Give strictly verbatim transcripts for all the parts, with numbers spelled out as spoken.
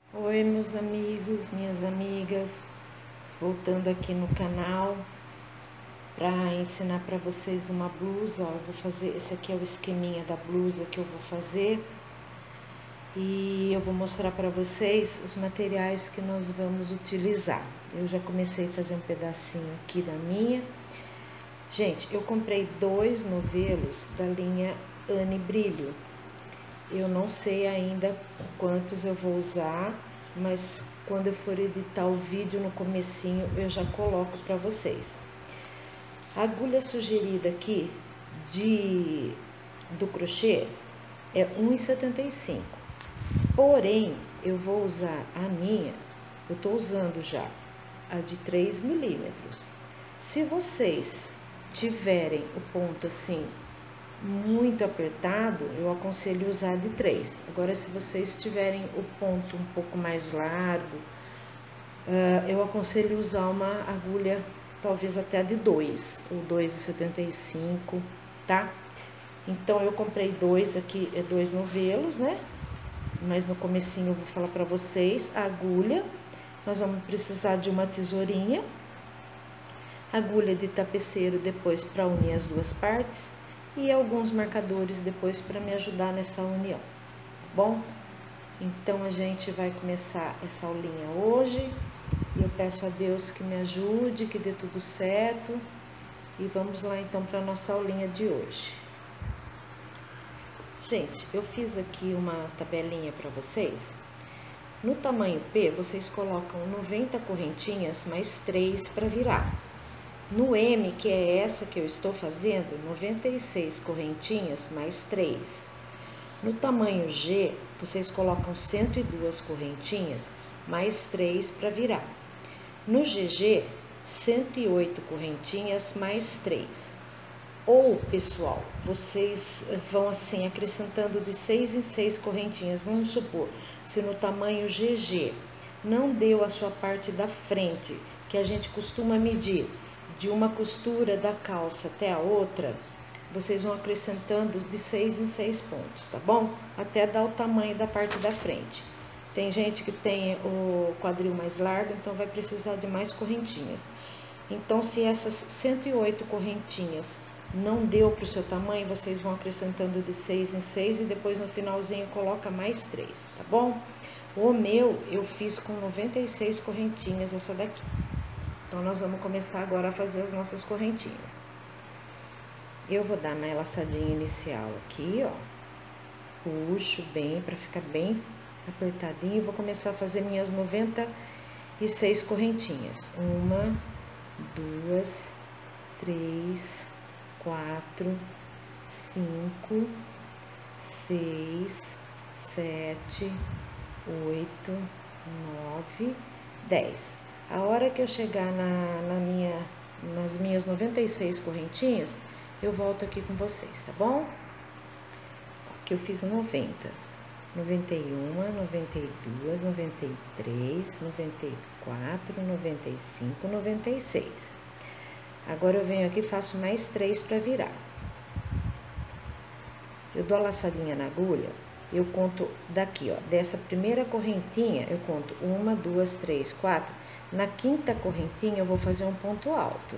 Oi, meus amigos, minhas amigas, voltando aqui no canal para ensinar para vocês uma blusa. Ó, eu vou fazer, esse aqui é o esqueminha da blusa que eu vou fazer e eu vou mostrar para vocês os materiais que nós vamos utilizar. Eu já comecei a fazer um pedacinho aqui da minha. Gente, eu comprei dois novelos da linha Anne Brilho. Eu não sei ainda quantos eu vou usar, mas quando eu for editar o vídeo no comecinho eu já coloco para vocês. A agulha sugerida aqui de do crochê é um e setenta e cinco. Porém, eu vou usar a minha, eu tô usando já a de três milímetros. Se vocês tiverem o ponto assim muito apertado, eu aconselho usar de três. Agora, se vocês tiverem o ponto um pouco mais largo, uh, eu aconselho usar uma agulha talvez até de dois, ou dois e setenta e cinco, tá? Então, eu comprei dois aqui, é dois novelos, né? Mas no comecinho eu vou falar para vocês a agulha. Nós vamos precisar de uma tesourinha, agulha de tapeceiro depois para unir as duas partes, e alguns marcadores depois para me ajudar nessa união, tá bom? Então, a gente vai começar essa aulinha hoje, e eu peço a Deus que me ajude, que dê tudo certo, e vamos lá então para a nossa aulinha de hoje. Gente, eu fiz aqui uma tabelinha para vocês. No tamanho P, vocês colocam noventa correntinhas mais três para virar. No M, que é essa que eu estou fazendo, noventa e seis correntinhas mais três. No tamanho G, vocês colocam cento e duas correntinhas mais três para virar. No G G, cento e oito correntinhas mais três. Ou, pessoal, vocês vão assim acrescentando de seis em seis correntinhas. Vamos supor, se no tamanho G G não deu a sua parte da frente, que a gente costuma medir de uma costura da calça até a outra, vocês vão acrescentando de seis em seis pontos, tá bom? Até dar o tamanho da parte da frente. Tem gente que tem o quadril mais largo, então vai precisar de mais correntinhas. Então, se essas cento e oito correntinhas não deu para o seu tamanho, vocês vão acrescentando de seis em seis e depois no finalzinho coloca mais três, tá bom? O meu eu fiz com noventa e seis correntinhas essa daqui. Então, nós vamos começar agora a fazer as nossas correntinhas. Eu vou dar na laçadinha inicial aqui, ó. Puxo bem, para ficar bem apertadinho. E vou começar a fazer minhas noventa e seis correntinhas. Uma, duas, três, quatro, cinco, seis, sete, oito, nove, dez. A hora que eu chegar na, na minha, nas minhas noventa e seis correntinhas, eu volto aqui com vocês, tá bom? Aqui eu fiz noventa, noventa e uma, noventa e duas, noventa e três, noventa e quatro, noventa e cinco, noventa e seis. Agora eu venho aqui e faço mais três para virar. Eu dou a laçadinha na agulha, eu conto daqui, ó, dessa primeira correntinha, eu conto uma, duas, três, quatro. Na quinta correntinha, eu vou fazer um ponto alto.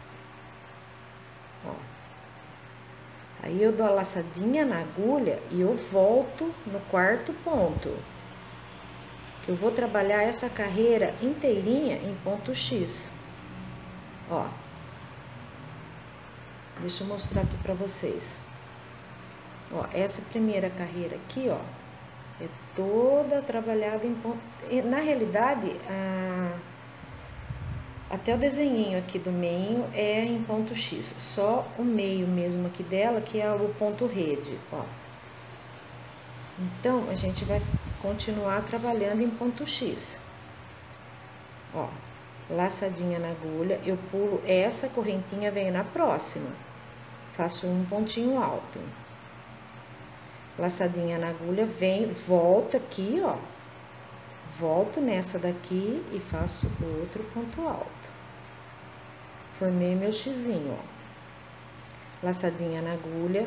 Ó. Aí, eu dou a laçadinha na agulha e eu volto no quarto ponto. Que eu vou trabalhar essa carreira inteirinha em ponto X. Ó. Deixa eu mostrar aqui pra vocês. Ó, essa primeira carreira aqui, ó, é toda trabalhada em ponto... Na realidade, a... até o desenhinho aqui do meio é em ponto X. Só o meio mesmo aqui dela, que é o ponto rede, ó. Então, a gente vai continuar trabalhando em ponto X. Ó, laçadinha na agulha, eu pulo essa correntinha, venho na próxima. Faço um pontinho alto. Laçadinha na agulha, venho, volto aqui, ó. Volto nessa daqui e faço outro ponto alto. Formei meu xizinho, ó. Laçadinha na agulha,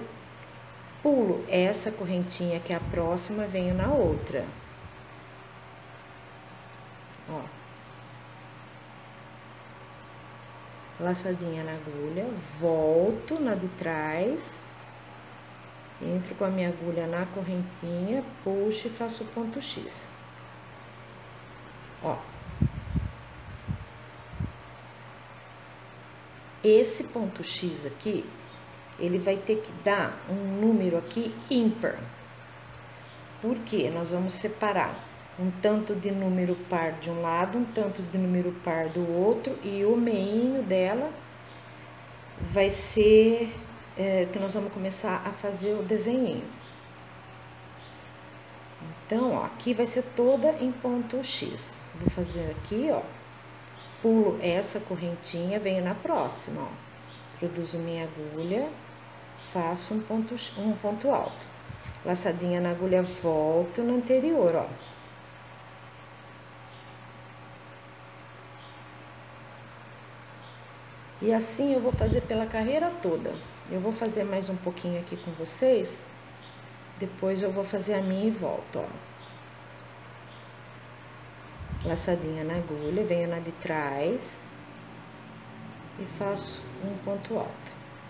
pulo essa correntinha que é a próxima, venho na outra. ó. Laçadinha na agulha, volto na de trás, entro com a minha agulha na correntinha, puxo e faço o ponto X. Ó. Esse ponto X aqui, ele vai ter que dar um número aqui ímpar. Por quê? Nós vamos separar um tanto de número par de um lado, um tanto de número par do outro, e o meinho dela vai ser é, que nós vamos começar a fazer o desenho. Então, ó, aqui vai ser toda em ponto X. Vou fazer aqui, ó, pulo essa correntinha, venho na próxima, ó, introduzo minha agulha, faço um ponto, um ponto alto. Laçadinha na agulha, volto no anterior, ó. E assim eu vou fazer pela carreira toda. Eu vou fazer mais um pouquinho aqui com vocês. Depois eu vou fazer a minha e volto, ó. Laçadinha na agulha, venho na de trás. E faço um ponto alto.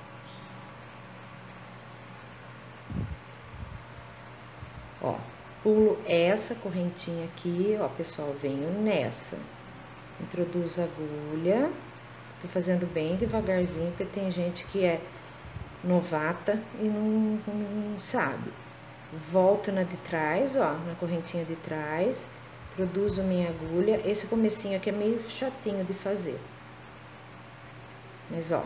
Ó, pulo essa correntinha aqui, ó, pessoal, venho nessa. Introduzo a agulha. Tô fazendo bem devagarzinho, porque tem gente que é novata e não, não sabe. Volto na de trás, ó, na correntinha de trás, introduzo minha agulha. Esse comecinho aqui é meio chatinho de fazer. Mas, ó,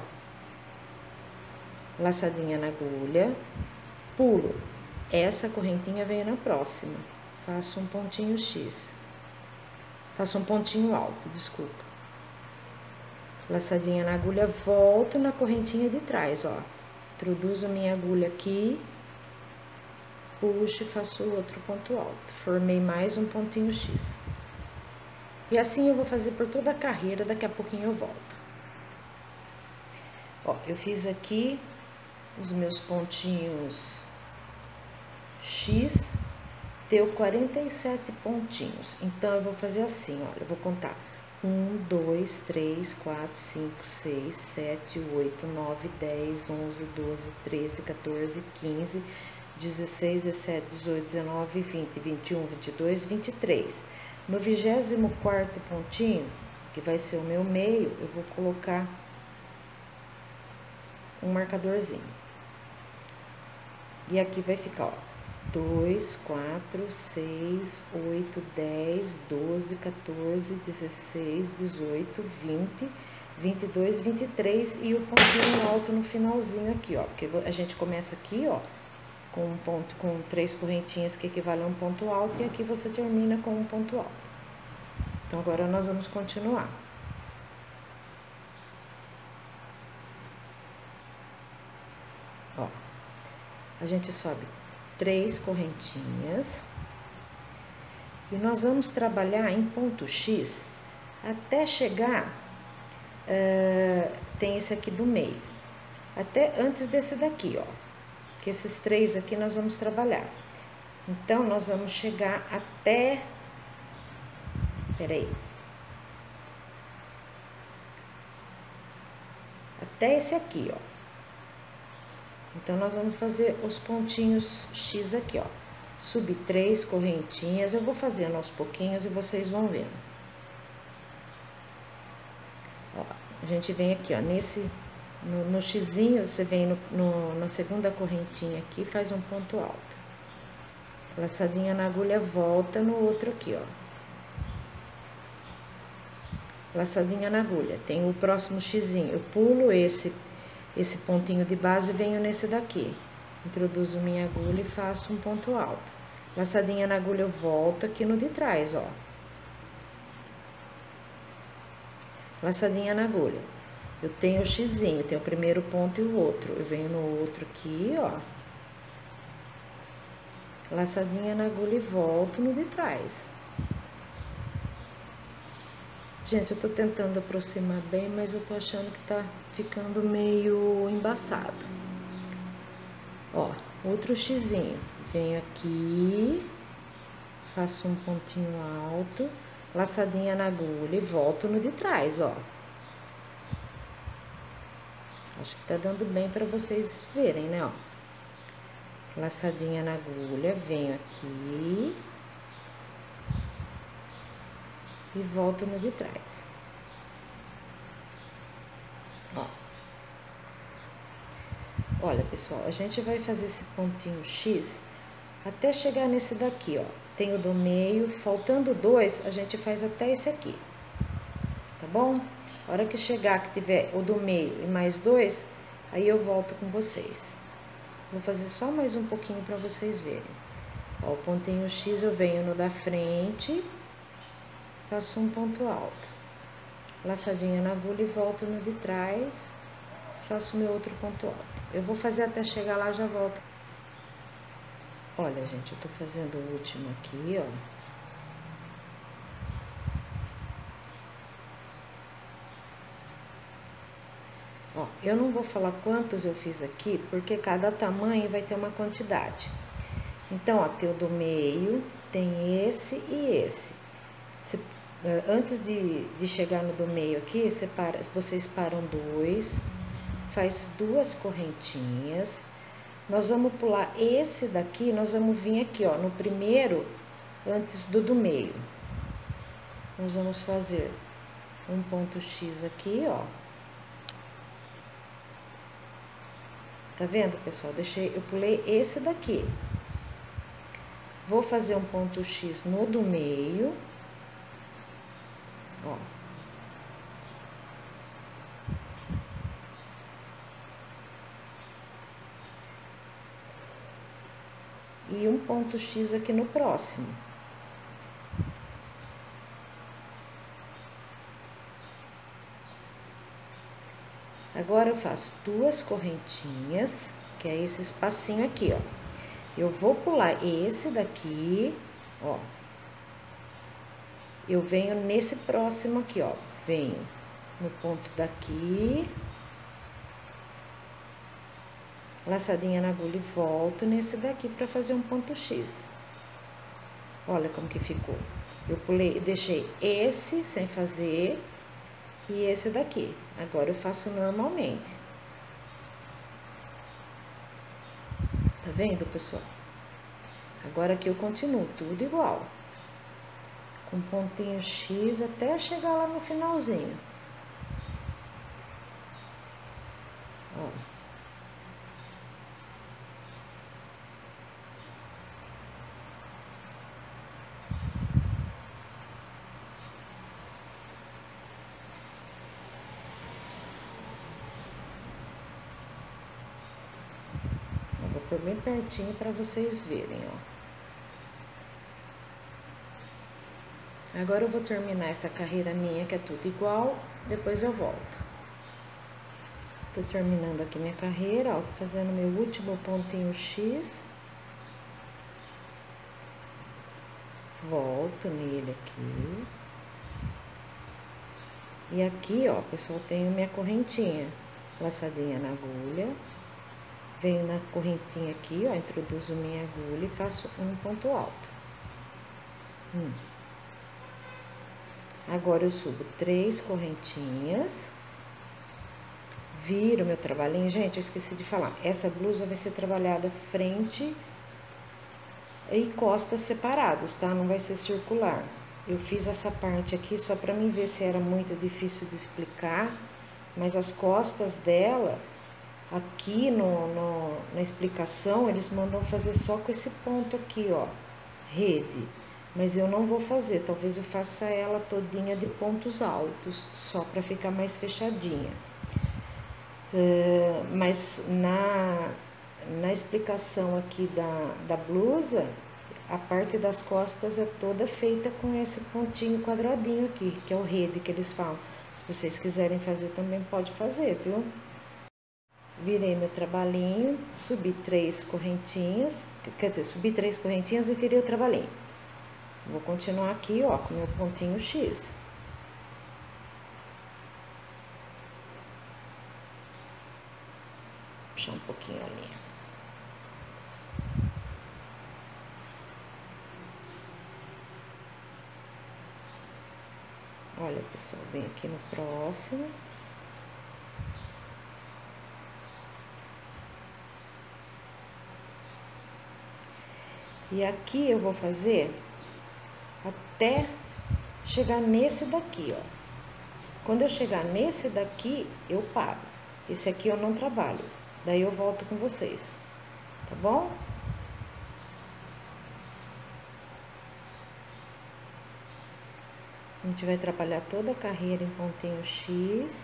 laçadinha na agulha, pulo essa correntinha, venho na próxima, faço um pontinho X, faço um pontinho alto, desculpa. Laçadinha na agulha, volto na correntinha de trás, ó. Introduzo minha agulha aqui, puxo e faço outro ponto alto. Formei mais um pontinho X. E assim eu vou fazer por toda a carreira, daqui a pouquinho eu volto. Ó, eu fiz aqui os meus pontinhos X, deu quarenta e sete pontinhos. Então, eu vou fazer assim, ó, eu vou contar. um, dois, três, quatro, cinco, seis, sete, oito, nove, dez, onze, doze, treze, quatorze, quinze, dezesseis, dezessete, dezoito, dezenove, vinte, vinte e um, vinte e dois, vinte e três. No vigésimo quarto pontinho, que vai ser o meu meio, eu vou colocar um marcadorzinho. E aqui vai ficar, ó, dois, quatro, seis, oito, dez, doze, quatorze, dezesseis, dezoito, vinte, vinte e dois, vinte e três e o pontinho alto no finalzinho aqui, ó. Porque a gente começa aqui, ó, com um ponto, com três correntinhas que equivalem a um ponto alto, e aqui você termina com um ponto alto. Então, agora nós vamos continuar. Ó, a gente sobe três correntinhas e nós vamos trabalhar em ponto X até chegar, uh, tem esse aqui do meio, até antes desse daqui, ó, que esses três aqui nós vamos trabalhar. Então, nós vamos chegar até, peraí, até esse aqui, ó. Então, nós vamos fazer os pontinhos X aqui, ó. Subir três correntinhas, eu vou fazendo aos pouquinhos e vocês vão vendo. Ó, a gente vem aqui, ó, nesse, no, no xizinho, você vem no, no, na segunda correntinha aqui, faz um ponto alto. Laçadinha na agulha, volta no outro aqui, ó. Laçadinha na agulha, tem o próximo xizinho, eu pulo esse esse pontinho de base, venho nesse daqui, introduzo minha agulha e faço um ponto alto. Laçadinha na agulha, eu volto aqui no de trás, ó. Laçadinha na agulha, eu tenho o xizinho, tenho o primeiro ponto e o outro, eu venho no outro aqui, ó. Laçadinha na agulha e volto no de trás. Gente, eu tô tentando aproximar bem, mas eu tô achando que tá ficando meio embaçado. Ó, outro xizinho. Venho aqui, faço um pontinho alto, laçadinha na agulha e volto no de trás, ó. Acho que tá dando bem pra vocês verem, né, ó. Laçadinha na agulha, venho aqui e volto no de trás. Ó. Olha, pessoal, a gente vai fazer esse pontinho X até chegar nesse daqui, ó. Tem o do meio, faltando dois, a gente faz até esse aqui, tá bom? A hora que chegar, que tiver o do meio e mais dois, aí eu volto com vocês. Vou fazer só mais um pouquinho pra vocês verem. Ó, o pontinho X eu venho no da frente, faço um ponto alto. Laçadinha na agulha e volto no de trás, faço meu outro ponto alto. Eu vou fazer até chegar lá, já volto. Olha, gente, eu tô fazendo o último aqui, ó. Ó, eu não vou falar quantos eu fiz aqui, porque cada tamanho vai ter uma quantidade. Então, ó, tem o do meio, tem esse e esse. Se, antes de, de chegar no do meio aqui, separa, vocês param dois, faz duas correntinhas. Nós vamos pular esse daqui, nós vamos vir aqui, ó, no primeiro, antes do do meio. Nós vamos fazer um ponto X aqui, ó. Tá vendo, pessoal? Deixei, eu pulei esse daqui. Vou fazer um ponto X no do meio, ó. E um ponto X aqui no próximo. Agora eu faço duas correntinhas, que é esse espacinho aqui, ó. Eu vou pular esse daqui, ó. Eu venho nesse próximo aqui, ó. Venho no ponto daqui. Laçadinha na agulha e volto nesse daqui pra fazer um ponto X. Olha como que ficou. Eu pulei, deixei esse sem fazer e esse daqui. Agora eu faço normalmente. Tá vendo, pessoal? Agora aqui eu continuo tudo igual. Com pontinho X até chegar lá no finalzinho. Ó. Eu vou pôr bem pertinho para vocês verem, ó. Agora eu vou terminar essa carreira minha, que é tudo igual, depois eu volto. Tô terminando aqui minha carreira, ó, fazendo meu último pontinho X. Volto nele aqui. E aqui, ó, pessoal, tenho minha correntinha, laçadinha na agulha. Venho na correntinha aqui, ó, introduzo minha agulha e faço um ponto alto. Hum. Agora eu subo três correntinhas, viro meu trabalhinho. Gente, eu esqueci de falar, essa blusa vai ser trabalhada frente e costas separados, tá? Não vai ser circular. Eu fiz essa parte aqui só pra mim ver se era muito difícil de explicar, mas as costas dela, aqui no, no, na explicação, eles mandam fazer só com esse ponto aqui, ó, rede. Mas eu não vou fazer, talvez eu faça ela todinha de pontos altos, só para ficar mais fechadinha. Uh, mas na, na explicação aqui da, da blusa, a parte das costas é toda feita com esse pontinho quadradinho aqui, que é o rede que eles falam. Se vocês quiserem fazer, também pode fazer, viu? Virei meu trabalhinho, subi três correntinhas, quer dizer, subi três correntinhas e virei o trabalhinho. Vou continuar aqui, ó, com meu pontinho X. Puxar um pouquinho a linha. Olha, pessoal, vem aqui no próximo. E aqui eu vou fazer até chegar nesse daqui, ó. Quando eu chegar nesse daqui, eu paro. Esse aqui eu não trabalho. Daí eu volto com vocês, tá bom? A gente vai trabalhar toda a carreira em pontinho X.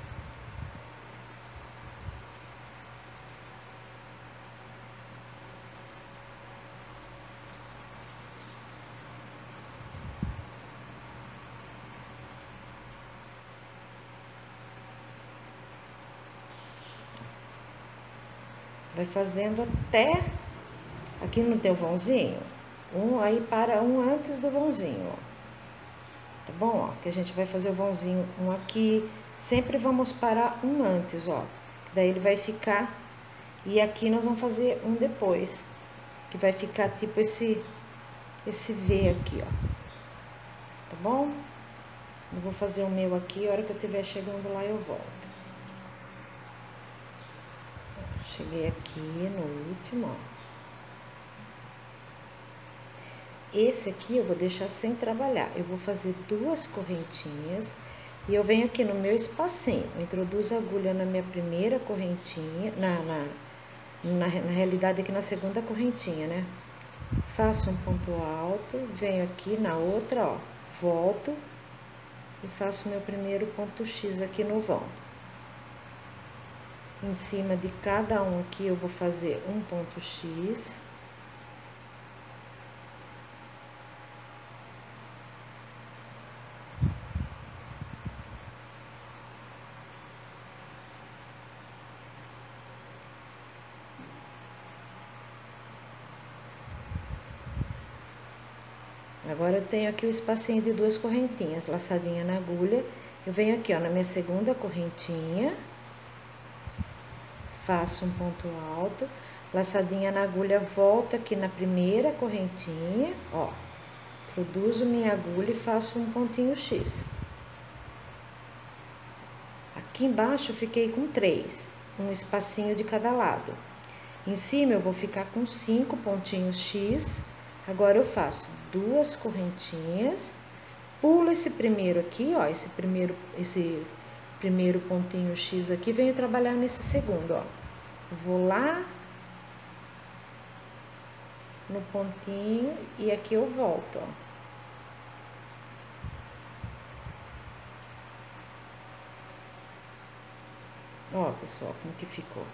Vai fazendo até aqui no teu vãozinho, um aí para um antes do vãozinho, ó. Tá bom, ó? Que a gente vai fazer o vãozinho um aqui, sempre vamos parar um antes, ó. Daí ele vai ficar, e aqui nós vamos fazer um depois, que vai ficar tipo esse, esse V aqui, ó. Tá bom? Eu vou fazer o meu aqui, a hora que eu estiver chegando lá eu volto. Cheguei aqui no último, ó. Esse aqui eu vou deixar sem trabalhar. Eu vou fazer duas correntinhas e eu venho aqui no meu espacinho. Eu introduzo a agulha na minha primeira correntinha, na, na, na, na realidade aqui na segunda correntinha, né? Faço um ponto alto, venho aqui na outra, ó, volto e faço meu primeiro ponto X aqui no vão. Em cima de cada um aqui eu vou fazer um ponto X. Agora eu tenho aqui o espacinho de duas correntinhas, laçadinha na agulha. Eu venho aqui, ó, na minha segunda correntinha. Faço um ponto alto, laçadinha na agulha, volto aqui na primeira correntinha, ó, introduzo minha agulha e faço um pontinho X. Aqui embaixo eu fiquei com três, um espacinho de cada lado. Em cima eu vou ficar com cinco pontinhos X. Agora eu faço duas correntinhas, pulo esse primeiro aqui, ó, esse primeiro, esse primeiro pontinho X aqui, venho trabalhar nesse segundo, ó. Vou lá no pontinho e aqui eu volto, ó. Ó, pessoal, como que ficou.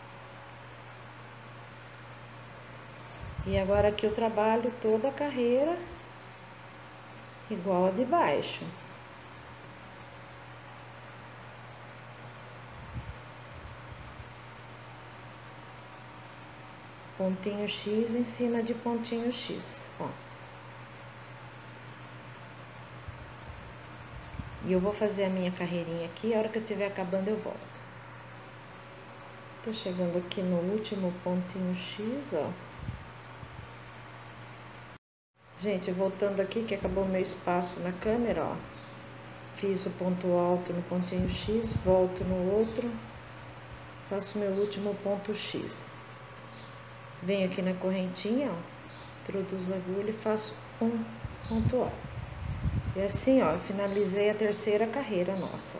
E agora aqui eu trabalho toda a carreira igual a de baixo. Pontinho X em cima de pontinho X, ó. E eu vou fazer a minha carreirinha aqui, a hora que eu estiver acabando eu volto. Tô chegando aqui no último pontinho X, ó. Gente, voltando aqui, que acabou o meu espaço na câmera, ó. Fiz o ponto alto no pontinho X, volto no outro, faço meu último ponto X. Venho aqui na correntinha, ó, introduzo a agulha e faço um ponto alto. E assim, ó, eu finalizei a terceira carreira nossa, ó.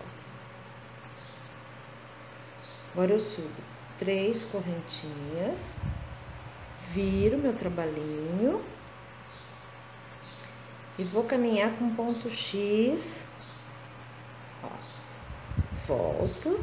Agora eu subo três correntinhas, viro meu trabalhinho e vou caminhar com ponto X, ó, volto,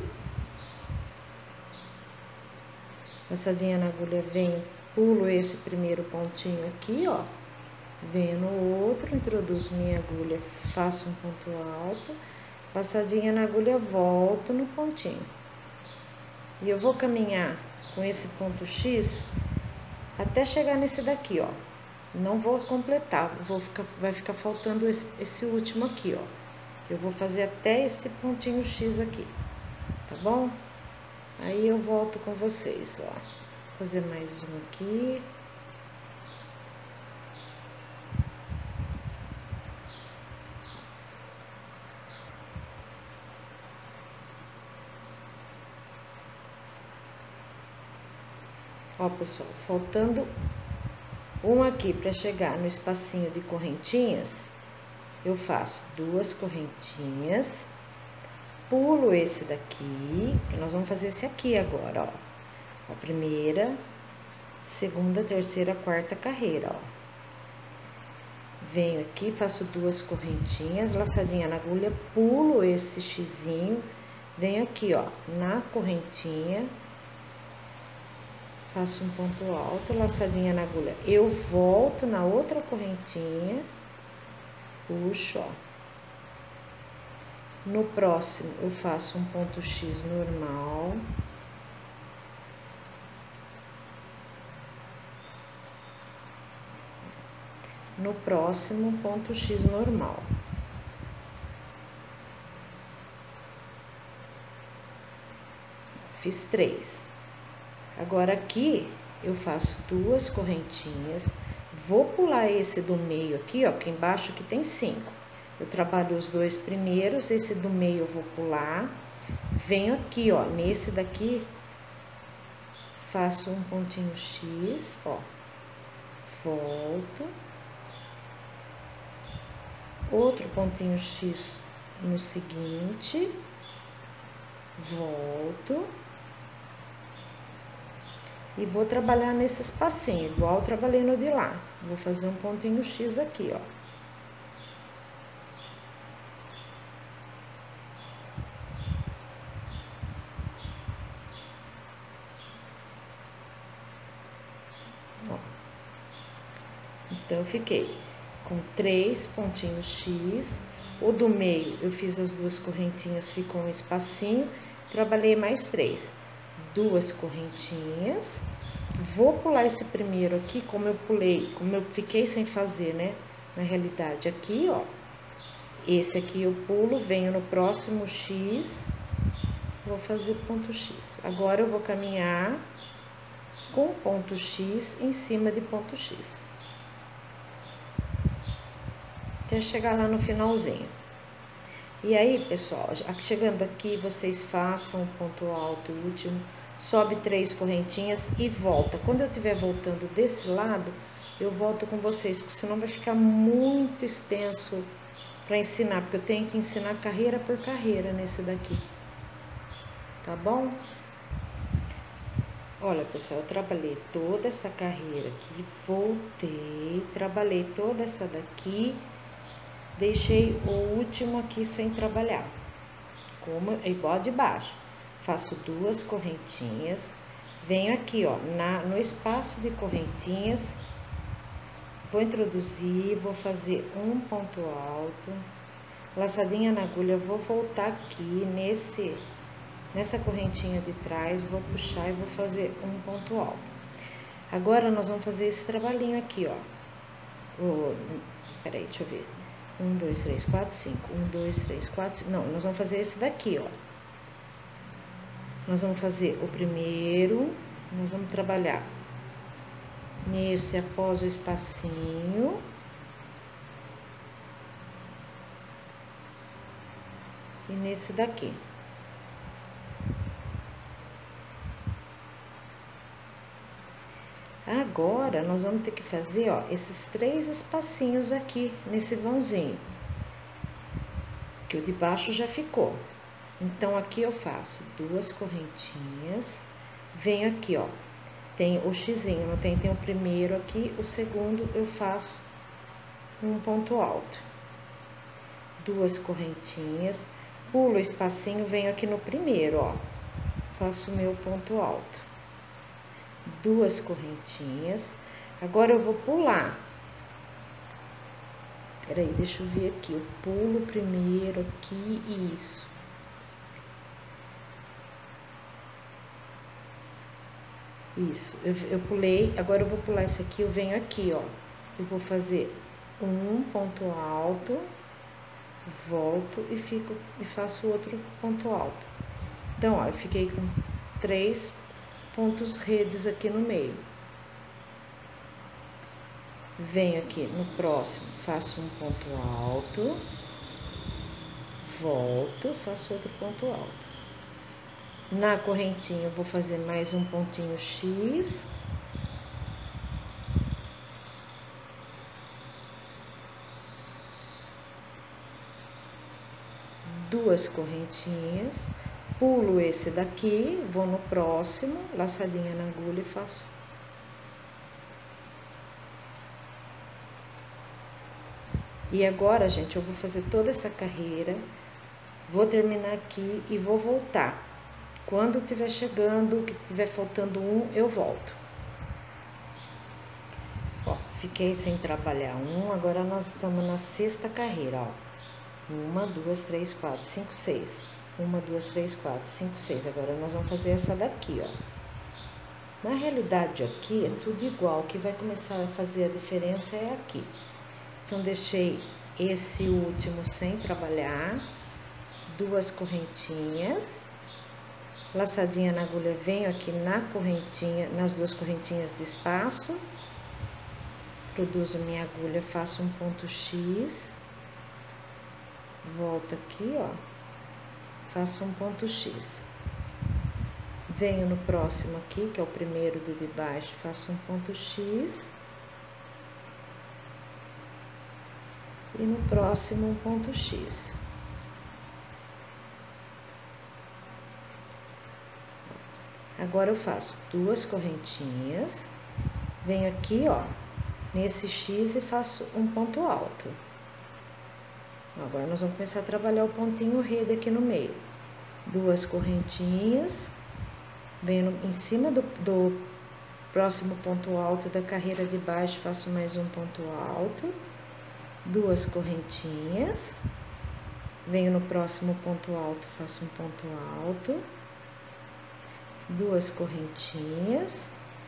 passadinha na agulha, venho, pulo esse primeiro pontinho aqui, ó, venho no outro, introduzo minha agulha, faço um ponto alto, passadinha na agulha, volto no pontinho. E eu vou caminhar com esse ponto X até chegar nesse daqui, ó. Não vou completar, vou ficar, vai ficar faltando esse, esse último aqui, ó. Eu vou fazer até esse pontinho X aqui, tá bom? Aí eu volto com vocês, ó. Vou fazer mais um aqui. Ó, pessoal, faltando um aqui para chegar no espacinho de correntinhas, eu faço duas correntinhas, pulo esse daqui, que nós vamos fazer esse aqui agora, ó. A primeira, segunda, terceira, quarta carreira, ó. Venho aqui, faço duas correntinhas, laçadinha na agulha, pulo esse xizinho, venho aqui, ó, na correntinha, faço um ponto alto, laçadinha na agulha, eu volto na outra correntinha, puxo, ó. No próximo, eu faço um ponto X normal. No próximo, ponto X normal. Fiz três. Agora, aqui, eu faço duas correntinhas, vou pular esse do meio aqui, ó, que embaixo aqui tem cinco. Eu trabalho os dois primeiros, esse do meio eu vou pular, venho aqui, ó, nesse daqui, faço um pontinho X, ó, volto, outro pontinho X no seguinte, volto, e vou trabalhar nesse espacinho, igual eu trabalhei no de lá. Vou fazer um pontinho X aqui, ó. Ó. Então, eu fiquei com três pontinhos X. O do meio, eu fiz as duas correntinhas, ficou um espacinho. Trabalhei mais três. Duas correntinhas, vou pular esse primeiro aqui, como eu pulei, como eu fiquei sem fazer, né? Na realidade, aqui, ó, esse aqui eu pulo, venho no próximo X, vou fazer ponto X. Agora, eu vou caminhar com ponto X em cima de ponto X. Até chegar lá no finalzinho. E aí, pessoal, chegando aqui, vocês façam o ponto alto último, sobe três correntinhas e volta. Quando eu estiver voltando desse lado, eu volto com vocês, porque senão vai ficar muito extenso para ensinar, porque eu tenho que ensinar carreira por carreira nesse daqui. Tá bom? Olha, pessoal, eu trabalhei toda essa carreira aqui, voltei, trabalhei toda essa daqui, deixei o último aqui sem trabalhar, como igual de baixo. Faço duas correntinhas, venho aqui, ó, na, no espaço de correntinhas, vou introduzir, vou fazer um ponto alto, laçadinha na agulha, vou voltar aqui nesse, nessa correntinha de trás, vou puxar e vou fazer um ponto alto. Agora, nós vamos fazer esse trabalhinho aqui, ó. O, peraí, deixa eu ver. Um, dois, três, quatro, cinco. Um, dois, três, quatro, cinco. Não, nós vamos fazer esse daqui, ó. Nós vamos fazer o primeiro, nós vamos trabalhar nesse após o espacinho. E nesse daqui. Agora, nós vamos ter que fazer, ó, esses três espacinhos aqui, nesse vãozinho. Que o de baixo já ficou. Então, aqui eu faço duas correntinhas, venho aqui, ó, tem o xizinho, não tem, tem o primeiro aqui, o segundo eu faço um ponto alto. Duas correntinhas, pulo o espacinho, venho aqui no primeiro, ó, faço o meu ponto alto. Duas correntinhas, agora eu vou pular. Peraí, deixa eu ver aqui, eu pulo primeiro aqui, isso. Isso, eu, eu pulei, agora eu vou pular esse aqui, eu venho aqui, ó. Eu vou fazer um ponto alto, volto e fico e faço outro ponto alto. Então, ó, eu fiquei com três pontos redes aqui no meio. Venho aqui no próximo, faço um ponto alto, volto, faço outro ponto alto. Na correntinha, eu vou fazer mais um pontinho X, duas correntinhas, pulo esse daqui, vou no próximo, laçadinha na agulha e faço. E agora, gente, eu vou fazer toda essa carreira, vou terminar aqui e vou voltar. Quando tiver chegando, que tiver faltando um, eu volto. Ó, fiquei sem trabalhar um, agora nós estamos na sexta carreira, ó. Uma, duas, três, quatro, cinco, seis. Uma, duas, três, quatro, cinco, seis. Agora nós vamos fazer essa daqui, ó. Na realidade, aqui é tudo igual. O que vai começar a fazer a diferença é aqui. Então, deixei esse último sem trabalhar. Duas correntinhas. Laçadinha na agulha, venho aqui na correntinha, nas duas correntinhas de espaço. Produzo minha agulha, faço um ponto X. Volto aqui, ó. Faço um ponto X. Venho no próximo aqui, que é o primeiro do de baixo, faço um ponto X. E no próximo um ponto X. Agora eu faço duas correntinhas, venho aqui, ó, nesse X e faço um ponto alto. Agora nós vamos começar a trabalhar o pontinho rede aqui no meio. Duas correntinhas, venho em cima do, do próximo ponto alto da carreira de baixo, faço mais um ponto alto. Duas correntinhas, venho no próximo ponto alto, faço um ponto alto. Duas correntinhas,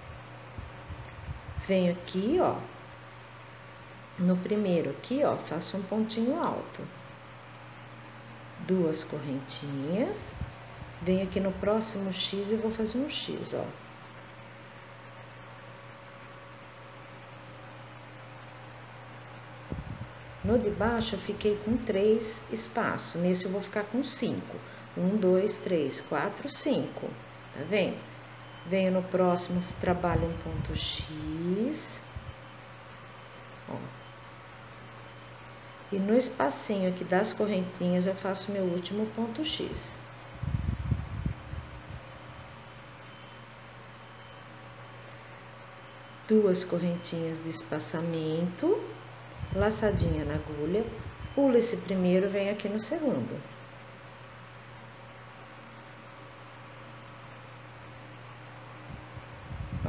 venho aqui, ó, no primeiro aqui, ó, faço um pontinho alto. Duas correntinhas, venho aqui no próximo X e vou fazer um X, ó. No de baixo eu fiquei com três espaços, nesse eu vou ficar com cinco. Um, dois, três, quatro, cinco. Tá vendo? Venho no próximo, trabalho um ponto X. Ó. E no espacinho aqui das correntinhas eu faço meu último ponto X. Duas correntinhas de espaçamento, laçadinha na agulha, pulo esse primeiro, venho aqui no segundo. Ó.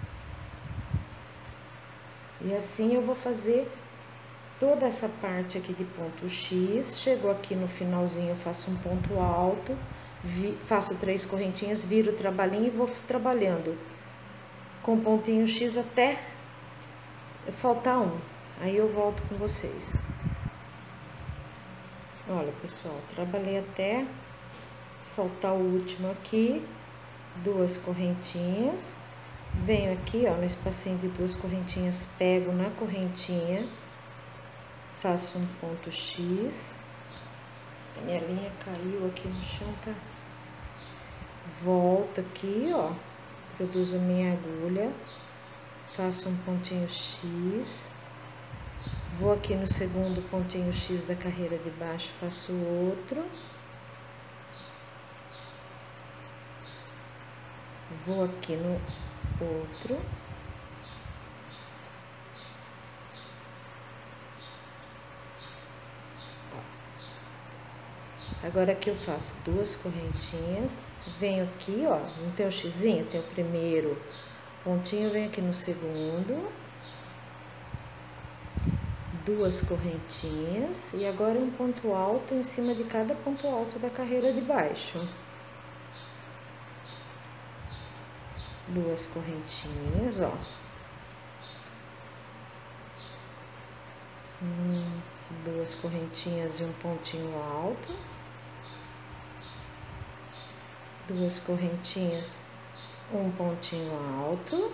E assim eu vou fazer toda essa parte aqui de ponto X. Chegou aqui no finalzinho, eu faço um ponto alto, vi, faço três correntinhas, viro o trabalhinho e vou trabalhando com pontinho X até faltar um. Aí eu volto com vocês. Olha, pessoal, trabalhei até faltar o último aqui, duas correntinhas. Venho aqui, ó, no espacinho de duas correntinhas, pego na correntinha, faço um ponto X. A minha linha caiu aqui no chão, tá? Volto aqui, ó, produzo minha agulha, faço um pontinho X. Vou aqui no segundo pontinho X da carreira de baixo, faço outro. Vou aqui no outro. Agora aqui eu faço duas correntinhas, venho aqui, ó, não tem o xizinho, tem o primeiro pontinho, venho aqui no segundo. Duas correntinhas e agora um ponto alto em cima de cada ponto alto da carreira de baixo. Duas correntinhas, ó. Hum, duas correntinhas e um pontinho alto. Duas correntinhas, um pontinho alto.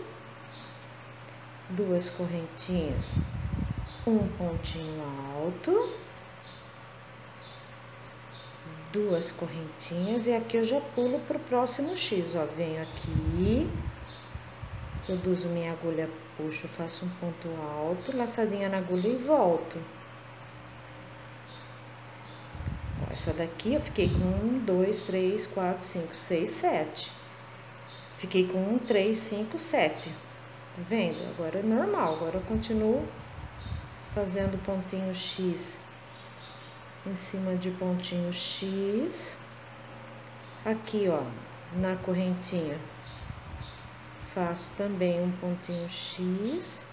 Duas correntinhas, um pontinho alto, duas correntinhas, e aqui eu já pulo pro próximo X, ó, venho aqui, produzo minha agulha, puxo, faço um ponto alto, laçadinha na agulha e volto. Ó, essa daqui, eu fiquei com um, dois, três, quatro, cinco, seis, sete. Fiquei com um, três, cinco, sete. Tá vendo? Agora é normal, agora eu continuo fazendo pontinho X em cima de pontinho X. Aqui, ó, na correntinha, faço também um pontinho X.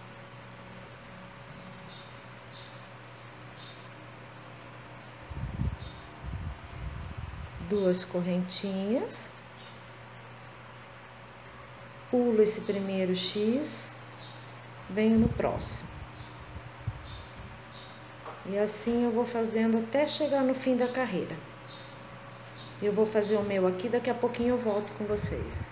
Duas correntinhas. Pulo esse primeiro X, venho no próximo. E assim eu vou fazendo até chegar no fim da carreira. Eu vou fazer o meu aqui, daqui a pouquinho eu volto com vocês.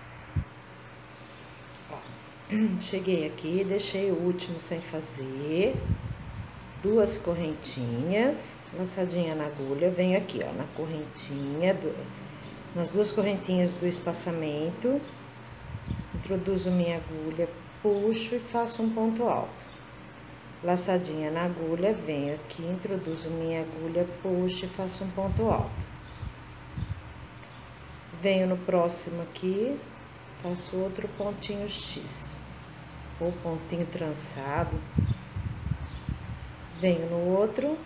Ó, cheguei aqui, deixei o último sem fazer. Duas correntinhas, laçadinha na agulha, venho aqui, ó, na correntinha, do, nas duas correntinhas do espaçamento. Introduzo minha agulha, puxo e faço um ponto alto. Laçadinha na agulha, venho aqui, introduzo minha agulha, puxo e faço um ponto alto. Venho no próximo aqui, faço outro pontinho X, ou pontinho trançado. Venho no outro.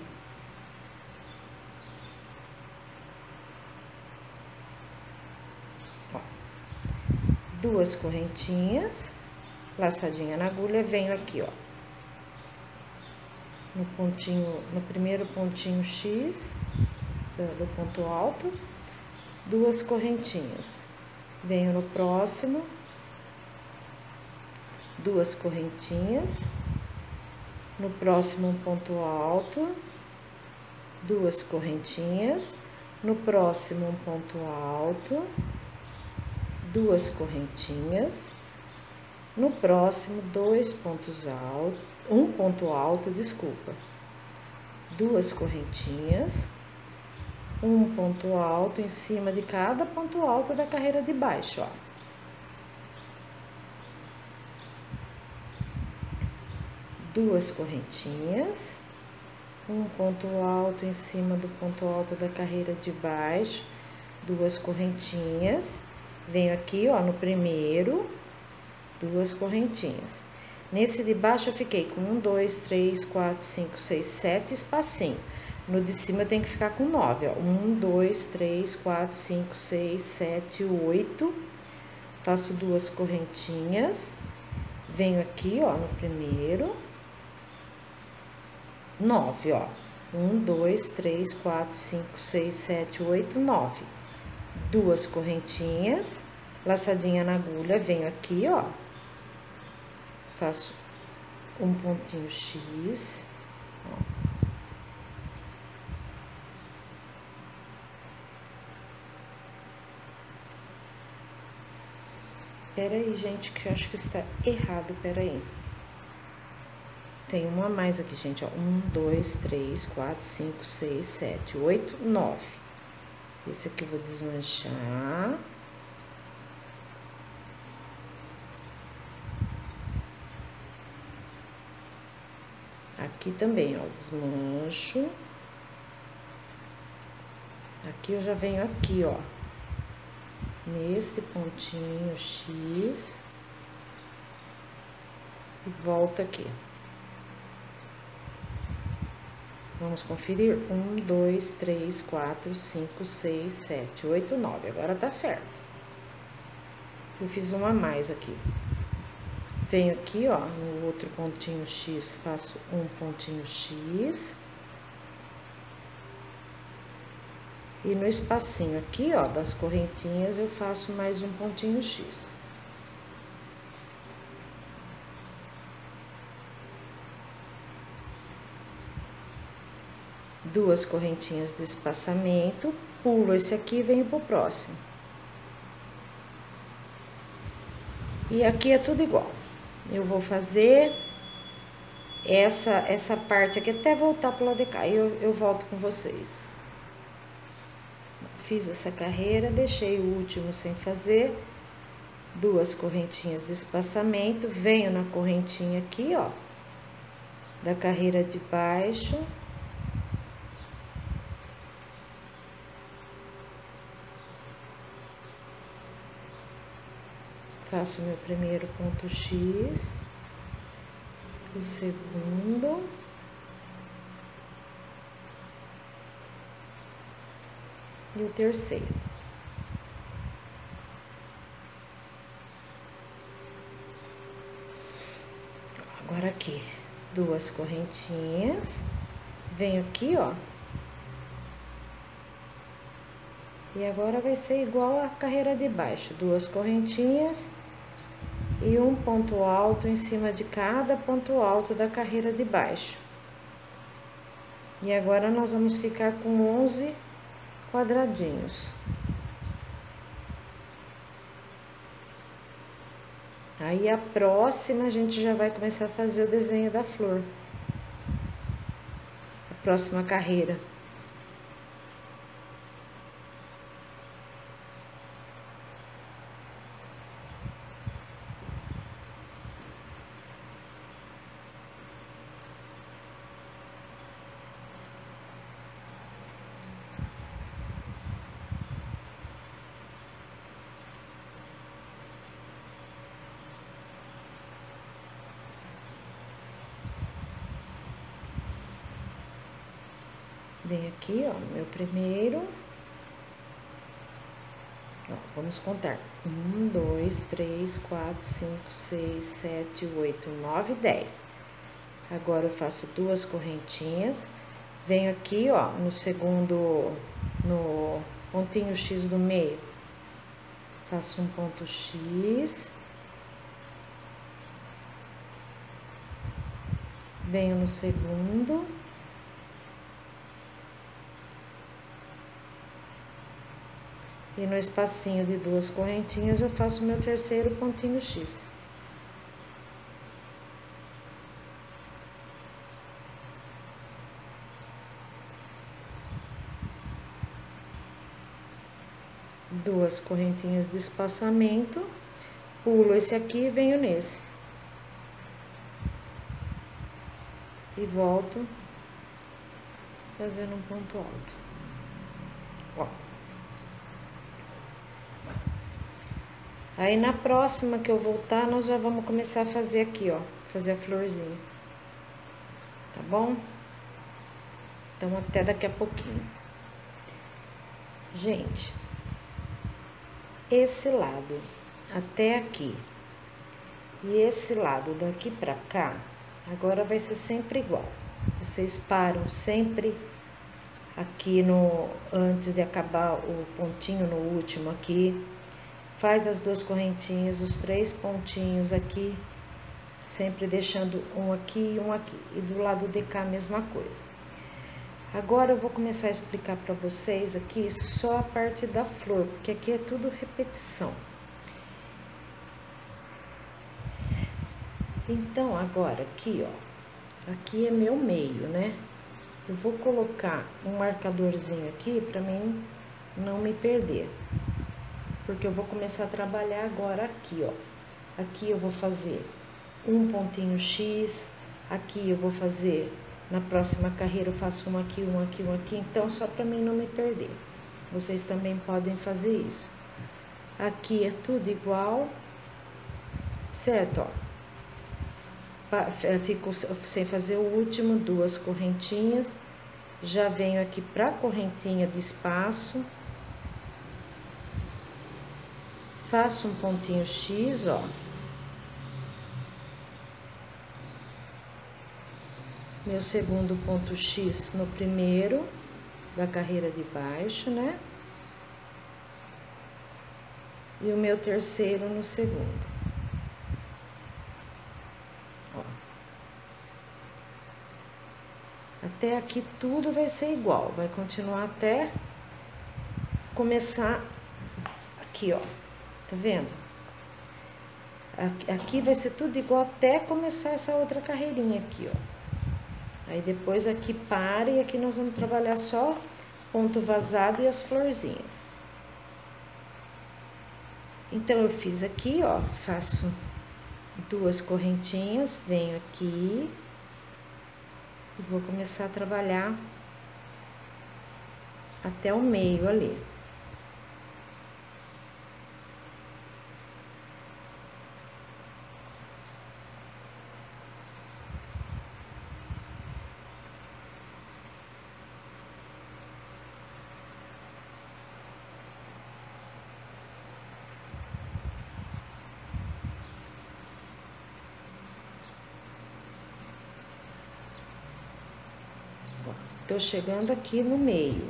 Ó, duas correntinhas, laçadinha na agulha, venho aqui, ó. No pontinho, no primeiro pontinho X, do ponto alto. Duas correntinhas, venho no próximo, duas correntinhas, no próximo um ponto alto, duas correntinhas, no próximo um ponto alto, duas correntinhas, no próximo dois pontos altos, um ponto alto, desculpa, duas correntinhas, um ponto alto em cima de cada ponto alto da carreira de baixo, ó. Duas correntinhas, um ponto alto em cima do ponto alto da carreira de baixo, duas correntinhas, venho aqui, ó, no primeiro, duas correntinhas. Nesse de baixo eu fiquei com um, dois, três, quatro, cinco, seis, sete, espacinho. No de cima eu tenho que ficar com nove, ó. Um, dois, três, quatro, cinco, seis, sete, oito. Faço duas correntinhas. Venho aqui, ó, no primeiro. Nove, ó. Um, dois, três, quatro, cinco, seis, sete, oito, nove. Duas correntinhas. Laçadinha na agulha, venho aqui, ó. Faço um pontinho X, ó. Pera aí, gente, que eu acho que está errado, pera aí. Tem uma a mais aqui, gente, ó. Um, dois, três, quatro, cinco, seis, sete, oito, nove. Esse aqui eu vou desmanchar. Aqui também, ó, desmancho. Aqui eu já venho aqui, ó. Nesse pontinho X e volta aqui. Vamos conferir. Um, dois, três, quatro, cinco, seis, sete, oito, nove. Agora tá certo. Eu fiz uma a mais aqui. Venho aqui, ó, no outro pontinho X, faço um pontinho X. E no espacinho aqui, ó, das correntinhas, eu faço mais um pontinho X. Duas correntinhas de espaçamento, pulo esse aqui e venho pro próximo. E aqui é tudo igual. Eu vou fazer essa, essa parte aqui até voltar pro lado de cá. E eu, eu volto com vocês. Fiz essa carreira, deixei o último sem fazer, duas correntinhas de espaçamento, venho na correntinha aqui, ó, da carreira de baixo, Faço meu primeiro ponto X, o segundo, e o terceiro. Agora aqui, duas correntinhas, venho aqui, ó. E agora vai ser igual a carreira de baixo, duas correntinhas e um ponto alto em cima de cada ponto alto da carreira de baixo. E agora nós vamos ficar com onze quadradinhos. Aí a próxima a gente já vai começar a fazer o desenho da flor. A próxima carreira. Vem aqui, ó, meu primeiro. Ó, vamos contar. Um, dois, três, quatro, cinco, seis, sete, oito, nove, dez. Agora eu faço duas correntinhas. Venho aqui, ó, no segundo, no pontinho X do meio. Faço um ponto X. Venho no segundo. E no espacinho de duas correntinhas eu faço meu terceiro pontinho X. Duas correntinhas de espaçamento, pulo esse aqui e venho nesse. E volto fazendo um ponto alto. Ó. Aí, na próxima que eu voltar, nós já vamos começar a fazer aqui, ó. Fazer a florzinha. Tá bom? Então, até daqui a pouquinho. Gente, esse lado até aqui e esse lado daqui pra cá, agora vai ser sempre igual. Vocês param sempre aqui no... Antes de acabar o pontinho no último aqui. Faz as duas correntinhas, os três pontinhos aqui, sempre deixando um aqui e um aqui. E do lado de cá a mesma coisa. Agora eu vou começar a explicar para vocês aqui só a parte da flor, porque aqui é tudo repetição. Então, agora aqui, ó, aqui é meu meio, né? Eu vou colocar um marcadorzinho aqui para mim não me perder. Porque eu vou começar a trabalhar agora aqui, ó. Aqui eu vou fazer um pontinho X, aqui eu vou fazer, na próxima carreira eu faço um aqui, um aqui, um aqui, então só para mim não me perder. Vocês também podem fazer isso. Aqui é tudo igual, certo, ó. Fico sem fazer o último, duas correntinhas, já venho aqui pra correntinha de espaço. Faço um pontinho X, ó. Meu segundo ponto X no primeiro da carreira de baixo, né? E o meu terceiro no segundo. Ó. Até aqui tudo vai ser igual, vai continuar até começar aqui, ó. Tá vendo? Aqui vai ser tudo igual até começar essa outra carreirinha aqui, ó. Aí depois aqui para e aqui nós vamos trabalhar só ponto vazado e as florzinhas. Então, eu fiz aqui, ó, faço duas correntinhas, venho aqui e vou começar a trabalhar até o meio ali. tô chegando aqui no meio.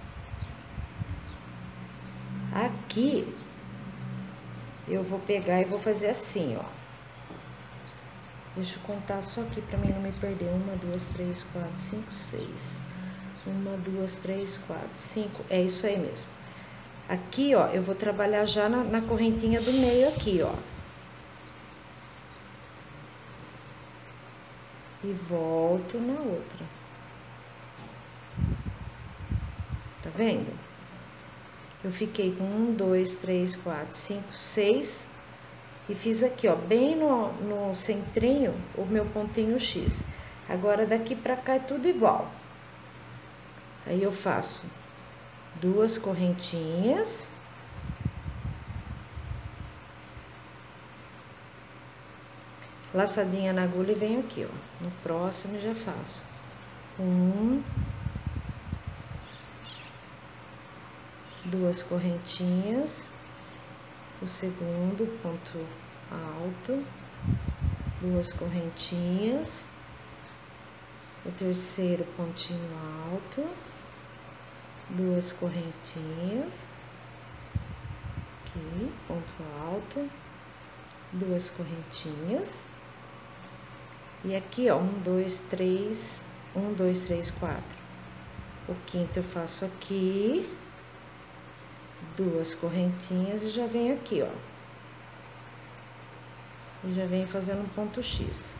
Aqui, eu vou pegar e vou fazer assim, ó. Deixa eu contar só aqui pra mim não me perder. Uma, duas, três, quatro, cinco, seis. Uma, duas, três, quatro, cinco. É isso aí mesmo. Aqui, ó, eu vou trabalhar já na, na correntinha do meio aqui, ó. E volto na outra. Tá vendo? Eu fiquei com um, dois, três, quatro, cinco, seis. E fiz aqui, ó, bem no, no centrinho, o meu pontinho X. Agora, daqui pra cá é tudo igual. Aí, eu faço duas correntinhas. Laçadinha na agulha e venho aqui, ó. No próximo, já faço. Um. Duas correntinhas. O segundo ponto alto. Duas correntinhas. O terceiro pontinho alto. Duas correntinhas. Aqui, ponto alto. Duas correntinhas. E aqui, ó, um, dois, três, um, dois, três, quatro. O quinto eu faço aqui, duas correntinhas e já venho aqui, ó. E já venho fazendo um ponto X.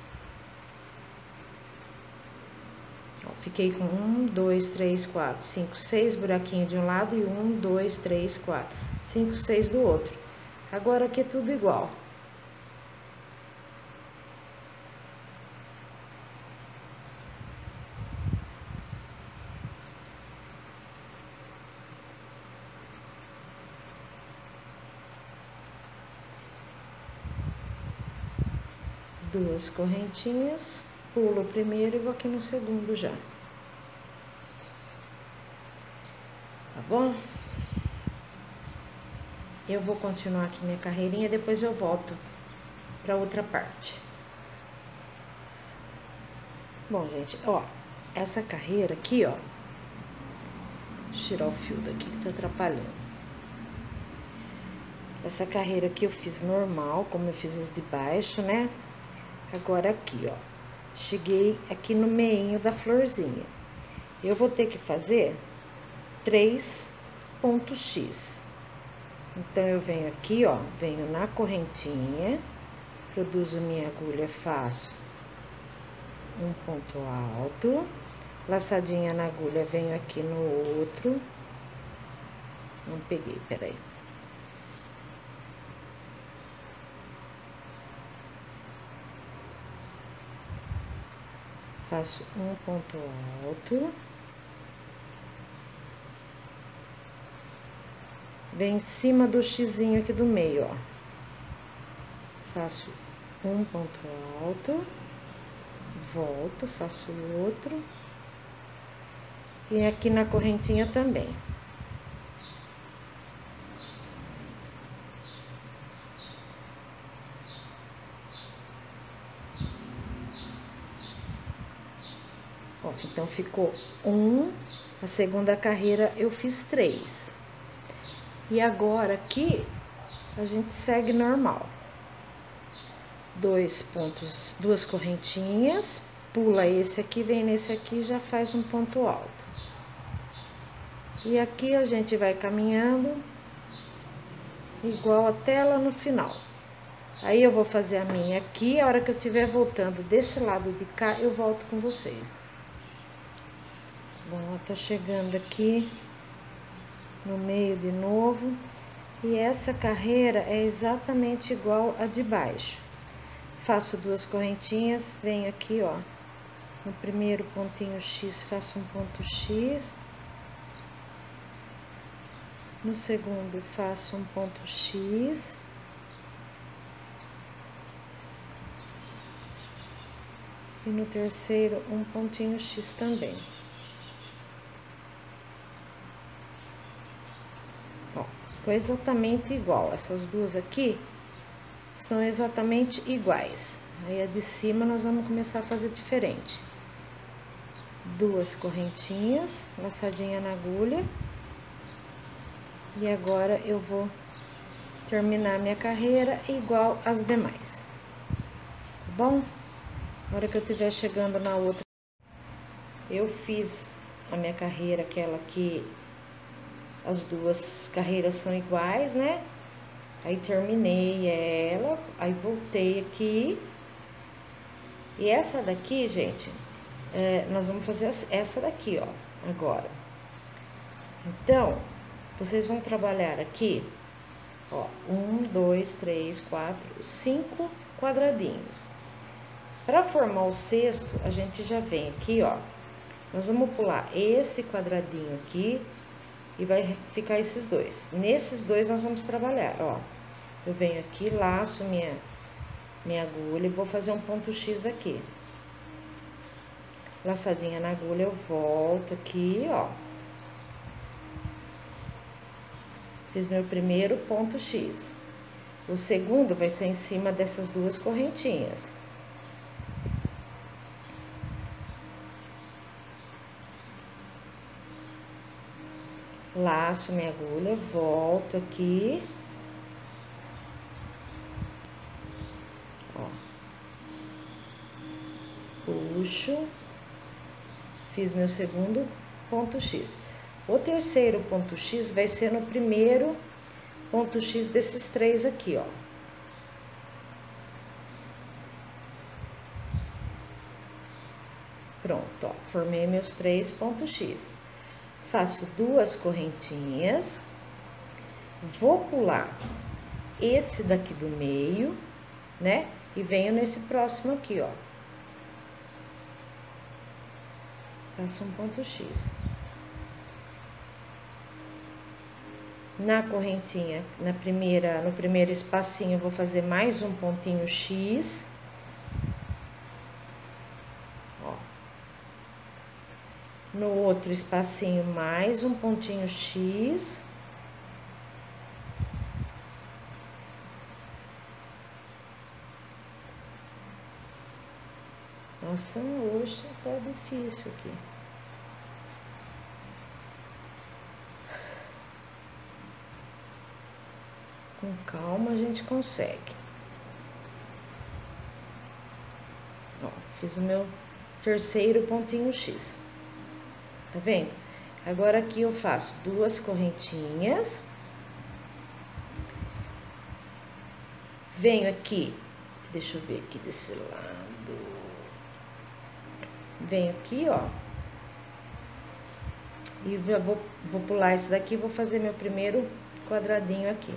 Ó, fiquei com um, dois, três, quatro, cinco, seis buraquinhos de um lado e um, dois, três, quatro, cinco, seis do outro. Agora aqui é tudo igual. Duas correntinhas, pulo o primeiro e vou aqui no segundo já. Tá bom? Eu vou continuar aqui minha carreirinha, depois eu volto pra outra parte. Bom, gente, ó, essa carreira aqui, ó, deixa eu tirar o fio daqui que tá atrapalhando. Essa carreira aqui eu fiz normal, como eu fiz as de baixo, né? Agora aqui, ó, cheguei aqui no meinho da florzinha. Eu vou ter que fazer três pontos X. Então, eu venho aqui, ó, venho na correntinha, produzo minha agulha, faço um ponto alto, laçadinha na agulha, venho aqui no outro. Não peguei, peraí. Faço um ponto alto. Vem em cima do xizinho aqui do meio, ó. Faço um ponto alto. Volto, faço outro. E aqui na correntinha também. Ó, então, ficou um, a segunda carreira eu fiz três. E agora, aqui, a gente segue normal. Dois pontos, duas correntinhas, pula esse aqui, vem nesse aqui e já faz um ponto alto. E aqui a gente vai caminhando, igual até lá no final. Aí, eu vou fazer a minha aqui, a hora que eu estiver voltando desse lado de cá, eu volto com vocês. Bom, tô chegando aqui no meio de novo. E essa carreira é exatamente igual a de baixo. Faço duas correntinhas, venho aqui, ó, no primeiro pontinho X, faço um ponto X. No segundo, faço um ponto X. E no terceiro, um pontinho X também. Ficou exatamente igual. Essas duas aqui são exatamente iguais. Aí, a de cima, nós vamos começar a fazer diferente. duas correntinhas, laçadinha na agulha. E agora eu vou terminar minha carreira igual as demais, tá bom? Na hora que eu estiver chegando na outra, eu fiz a minha carreira, aquela que as duas carreiras são iguais, né? Aí terminei ela, aí voltei aqui. E essa daqui, gente, é, nós vamos fazer essa daqui, ó, agora. Então, vocês vão trabalhar aqui, ó, um, dois, três, quatro, cinco quadradinhos. Para formar o sexto, a gente já vem aqui, ó, nós vamos pular esse quadradinho aqui e vai ficar esses dois. Nesses dois nós vamos trabalhar, ó. Eu venho aqui, laço minha, minha agulha e vou fazer um ponto X aqui. Laçadinha na agulha, eu volto aqui, ó. Fiz meu primeiro ponto X. O segundo vai ser em cima dessas duas correntinhas. Laço minha agulha, volto aqui. Ó. Puxo. Fiz meu segundo ponto X. O terceiro ponto X vai ser no primeiro ponto X desses três aqui, ó. Pronto, ó. Formei meus três pontos X. Faço duas correntinhas. Vou pular esse daqui do meio, né? E venho nesse próximo aqui, ó. Faço um ponto X. Na correntinha, na primeira, no primeiro espacinho, eu vou fazer mais um pontinho X. Ó. No outro espacinho, mais um pontinho X. Nossa, hoje tá difícil aqui. Com calma a gente consegue. Ó, fiz o meu terceiro pontinho X. Tá vendo? Agora aqui eu faço duas correntinhas. Venho aqui, deixa eu ver aqui desse lado. Venho aqui, ó. E já vou, vou pular esse daqui e vou fazer meu primeiro quadradinho aqui.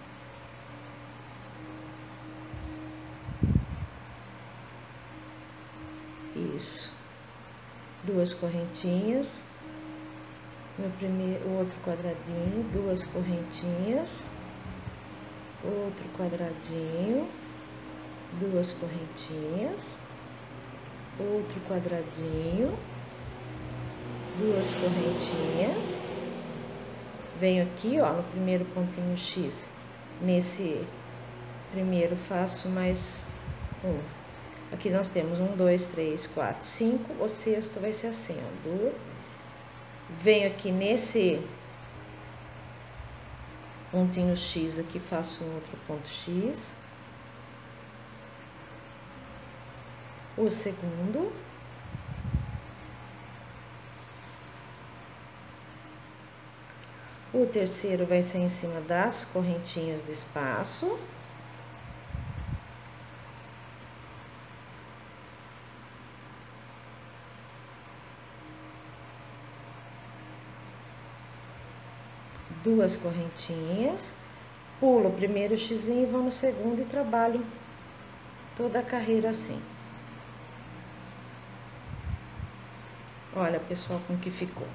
Isso. Duas correntinhas. Meu primeiro, outro quadradinho, duas correntinhas. Outro quadradinho, duas correntinhas. Outro quadradinho, duas correntinhas. Venho aqui, ó, no primeiro pontinho X. Nesse primeiro faço mais um. Aqui nós temos um, dois, três, quatro, cinco. O sexto vai ser assim, ó, duas. Venho aqui nesse pontinho X aqui, faço um outro ponto X. O segundo. O terceiro vai ser em cima das correntinhas do espaço. Duas correntinhas, pulo o primeiro xizinho e vou no segundo e trabalho toda a carreira assim. Olha, pessoal, como que ficou.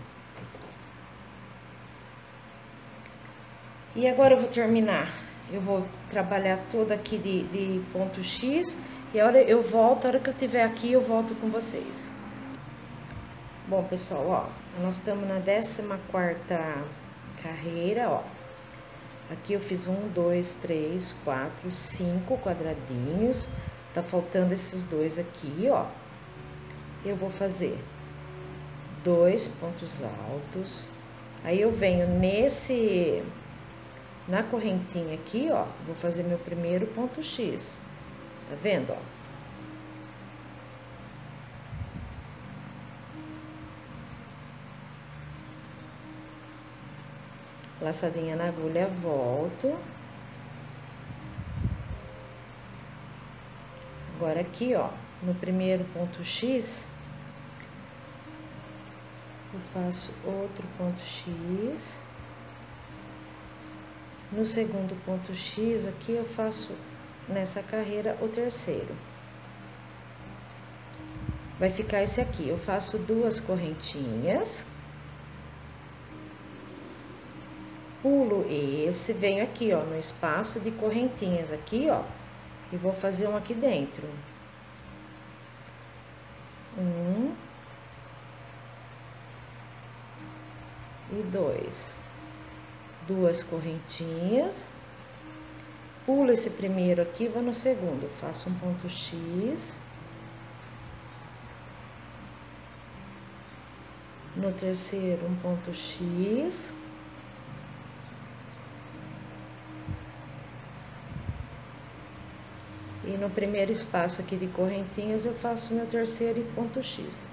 E agora eu vou terminar. Eu vou trabalhar toda aqui de, de ponto X e a hora eu volto, a hora que eu tiver aqui, eu volto com vocês. Bom, pessoal, ó, nós estamos na décima quarta carreira, ó. Aqui eu fiz um, dois, três, quatro, cinco quadradinhos. Tá faltando esses dois aqui, ó. Eu vou fazer dois pontos altos. Aí eu venho nesse, na correntinha aqui, ó, vou fazer meu primeiro ponto X. Tá vendo, ó? Laçadinha na agulha, volto. Agora aqui, ó, no primeiro ponto X, eu faço outro ponto X. No segundo ponto X, aqui eu faço nessa carreira o terceiro. Vai ficar esse aqui, eu faço duas correntinhas. Pulo esse, venho aqui, ó, no espaço de correntinhas aqui, ó, e vou fazer um aqui dentro. Um. E dois. Duas correntinhas. Pulo esse primeiro aqui, vou no segundo, faço um ponto X. No terceiro, um ponto X. E no primeiro espaço aqui de correntinhas, eu faço meu terceiro e ponto X.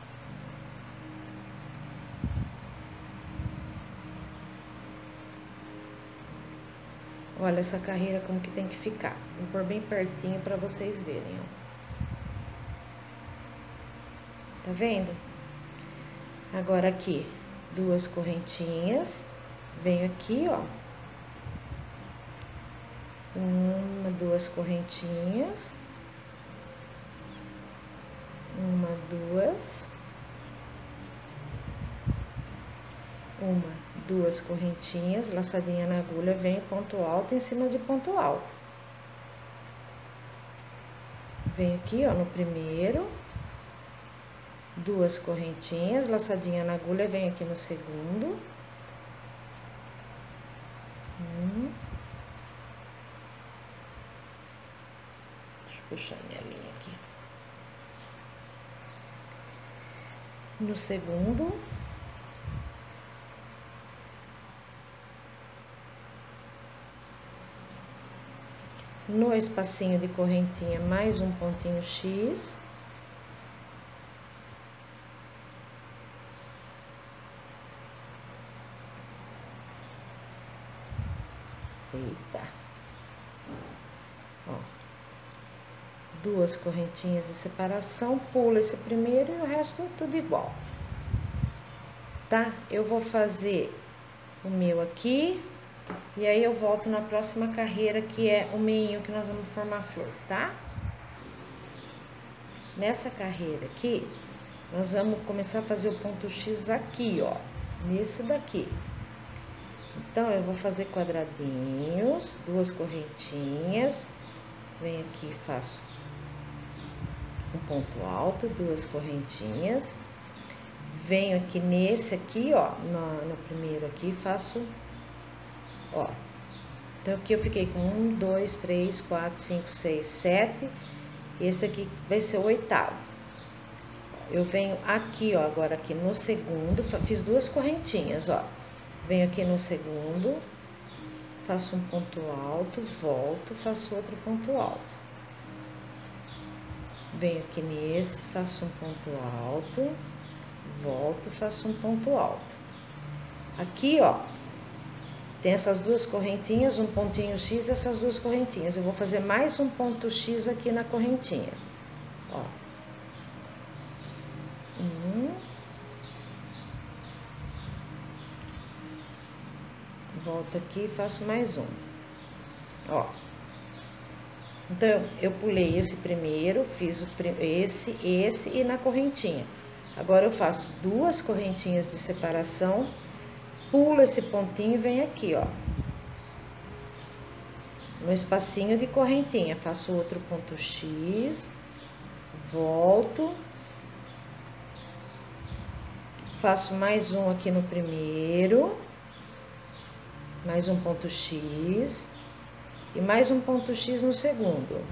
Olha essa carreira como que tem que ficar. Vou pôr bem pertinho para vocês verem, ó. Tá vendo? Agora aqui, duas correntinhas. Venho aqui, ó. Uma, duas correntinhas. Uma, duas. Uma, duas correntinhas, laçadinha na agulha, vem ponto alto em cima de ponto alto. Venho aqui, ó, no primeiro. Duas correntinhas, laçadinha na agulha, venho aqui no segundo. Um. Puxar minha linha aqui. No segundo. No espacinho de correntinha, mais um pontinho X. Eita. Ó. Duas correntinhas de separação, pulo esse primeiro e o resto tudo igual. Tá? Eu vou fazer o meu aqui, e aí eu volto na próxima carreira, que é o meinho que nós vamos formar a flor, tá? Nessa carreira aqui, nós vamos começar a fazer o ponto X aqui, ó, nesse daqui. Então, eu vou fazer quadradinhos, duas correntinhas, venho aqui e faço um ponto alto, duas correntinhas, venho aqui nesse aqui, ó, no, no primeiro aqui, faço, ó, então aqui eu fiquei com um, dois, três, quatro, cinco, seis, sete, esse aqui vai ser o oitavo. Eu venho aqui, ó, agora aqui no segundo, fiz duas correntinhas, ó, venho aqui no segundo, faço um ponto alto, volto, faço outro ponto alto. Venho aqui nesse, faço um ponto alto, volto, faço um ponto alto. Aqui, ó, tem essas duas correntinhas, um pontinho X, essas duas correntinhas. Eu vou fazer mais um ponto X aqui na correntinha, ó. Um. Volto aqui e faço mais um, ó. Então, eu pulei esse primeiro, fiz o, esse, esse e na correntinha. Agora, eu faço duas correntinhas de separação, pulo esse pontinho e venho aqui, ó. No espacinho de correntinha, faço outro ponto X, volto. Faço mais um aqui no primeiro, mais um ponto X. E mais um ponto X no segundo.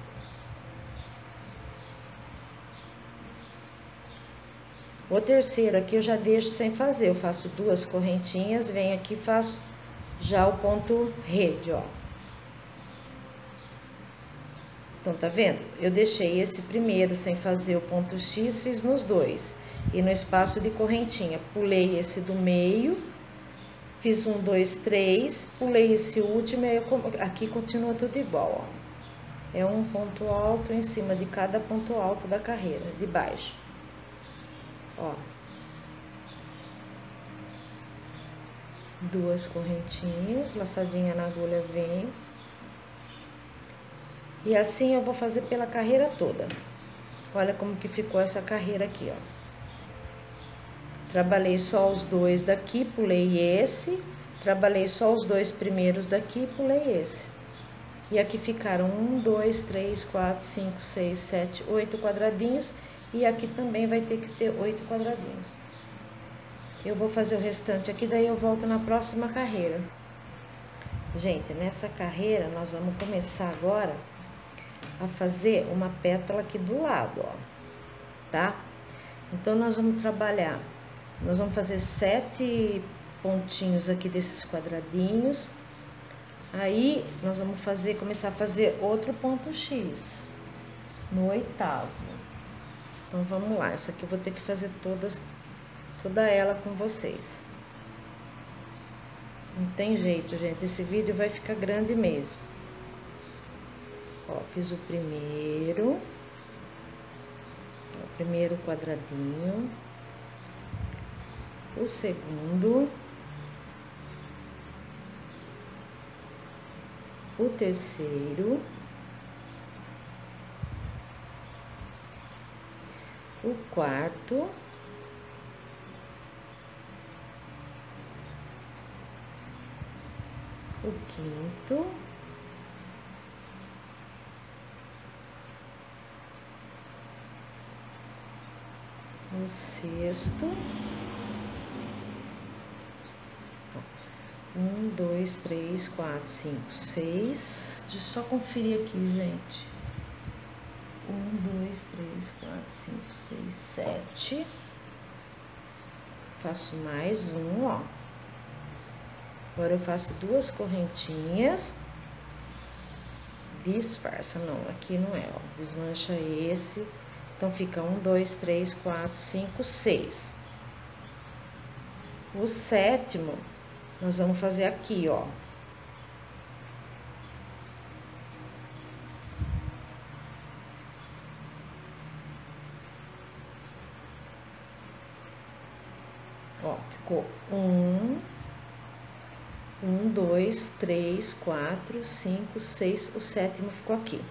O terceiro aqui eu já deixo sem fazer, eu faço duas correntinhas, venho aqui e faço já o ponto rede, ó. Então, tá vendo? Eu deixei esse primeiro sem fazer o ponto X, fiz nos dois. E no espaço de correntinha, pulei esse do meio, fiz um, dois, três, pulei esse último e aí eu, aqui continua tudo igual, ó. É um ponto alto em cima de cada ponto alto da carreira, de baixo. Ó. Duas correntinhas, laçadinha na agulha, vem. E assim eu vou fazer pela carreira toda. Olha como que ficou essa carreira aqui, ó. Trabalhei só os dois daqui, pulei esse. Trabalhei só os dois primeiros daqui, pulei esse. E aqui ficaram um, dois, três, quatro, cinco, seis, sete, oito quadradinhos. E aqui também vai ter que ter oito quadradinhos. Eu vou fazer o restante aqui, daí eu volto na próxima carreira. Gente, nessa carreira nós vamos começar agora a fazer uma pétala aqui do lado, ó, tá? Então, nós vamos trabalhar, nós vamos fazer sete pontinhos aqui desses quadradinhos. Aí, nós vamos fazer, começar a fazer outro ponto X no oitavo. Então, vamos lá, essa aqui eu vou ter que fazer todas, toda ela com vocês. Não tem jeito, gente, esse vídeo vai ficar grande mesmo. Ó, fiz o primeiro, o primeiro quadradinho, o segundo, o terceiro, o quarto, o quinto, o sexto, um, dois, três, quatro, cinco, seis. Deixa eu só conferir aqui, gente. Um, dois, três, quatro, cinco, seis, sete. Faço mais um, ó. Agora eu faço duas correntinhas. Disfarça, não, aqui não é, ó. Desmancha esse. Então, fica um, dois, três, quatro, cinco, seis. O sétimo, nós vamos fazer aqui, ó. Ó, ficou um, um, dois, três, quatro, cinco, seis. O sétimo ficou aqui.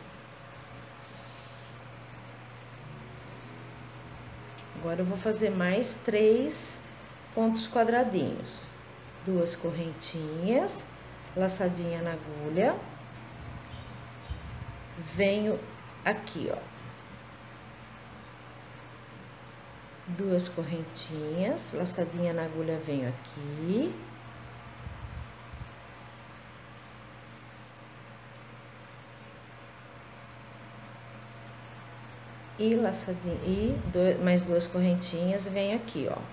Agora, eu vou fazer mais três pontos quadradinhos. Duas correntinhas, laçadinha na agulha. Venho aqui, ó. Duas correntinhas, laçadinha na agulha, venho aqui. E laçadinha, e dois, mais duas correntinhas, vem aqui, ó.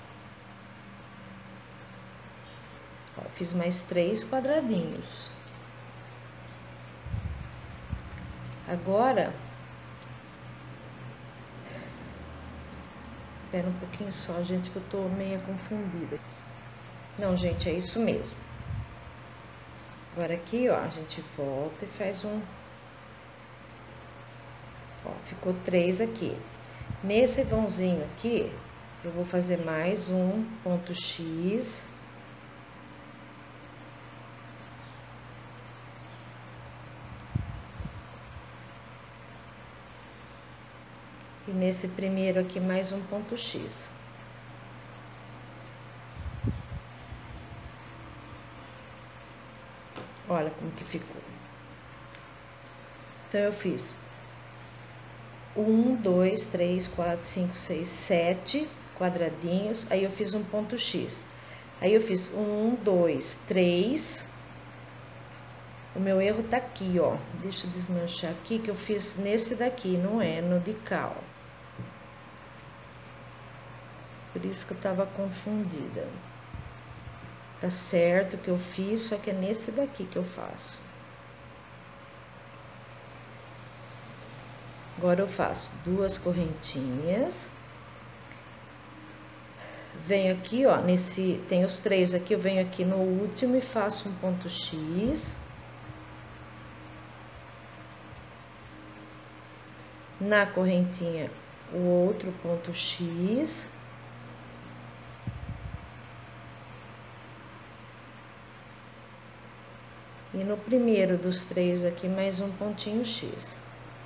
Ó, fiz mais três quadradinhos. Agora, espera um pouquinho só, gente, que eu tô meio confundida. Não, gente, é isso mesmo. Agora aqui, ó, a gente volta e faz um... Ó, ficou três aqui. Nesse vãozinho aqui, eu vou fazer mais um ponto X. E nesse primeiro aqui, mais um ponto X. Olha como que ficou. Então, eu fiz um, dois, três, quatro, cinco, seis, sete quadradinhos. Aí, eu fiz um ponto X. Aí, eu fiz um, dois, três. O meu erro tá aqui, ó. Deixa eu desmanchar aqui, que eu fiz nesse daqui, não é no de cá, ó. Por isso que eu tava confundida. Tá certo que eu fiz, só que é nesse daqui que eu faço. Agora eu faço duas correntinhas. Venho aqui, ó, nesse, tem os três aqui, eu venho aqui no último e faço um ponto X. Na correntinha, o outro ponto X. E no primeiro dos três aqui, mais um pontinho X.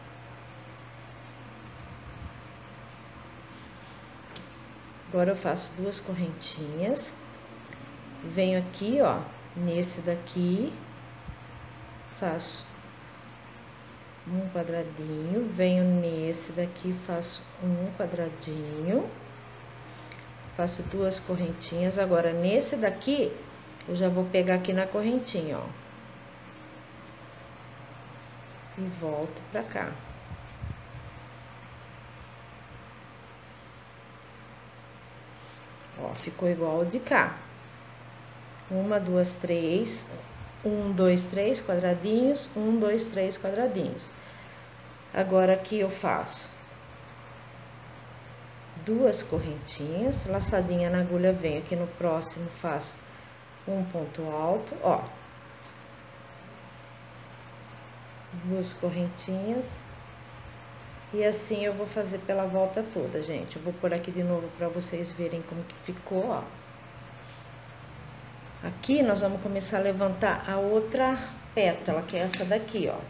Agora eu faço duas correntinhas, venho aqui, ó, nesse daqui, faço um quadradinho, venho nesse daqui, faço um quadradinho, faço duas correntinhas. Agora, nesse daqui, eu já vou pegar aqui na correntinha, ó, e volto pra cá. Ó, ficou igual o de cá. Uma, duas, três, um, dois, três quadradinhos, um, dois, três quadradinhos. Agora, aqui eu faço duas correntinhas, laçadinha na agulha, venho aqui no próximo, faço um ponto alto, ó. Duas correntinhas. E assim eu vou fazer pela volta toda, gente. Eu vou pôr aqui de novo pra vocês verem como que ficou, ó. Aqui nós vamos começar a levantar a outra pétala, que é essa daqui, ó.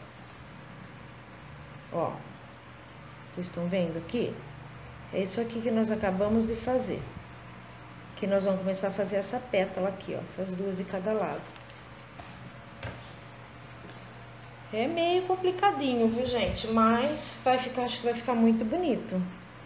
Ó. Vocês estão vendo aqui? É isso aqui que nós acabamos de fazer. Que nós vamos começar a fazer essa pétala aqui, ó. Essas duas de cada lado. É meio complicadinho, viu, gente? Mas vai ficar, acho que vai ficar muito bonito.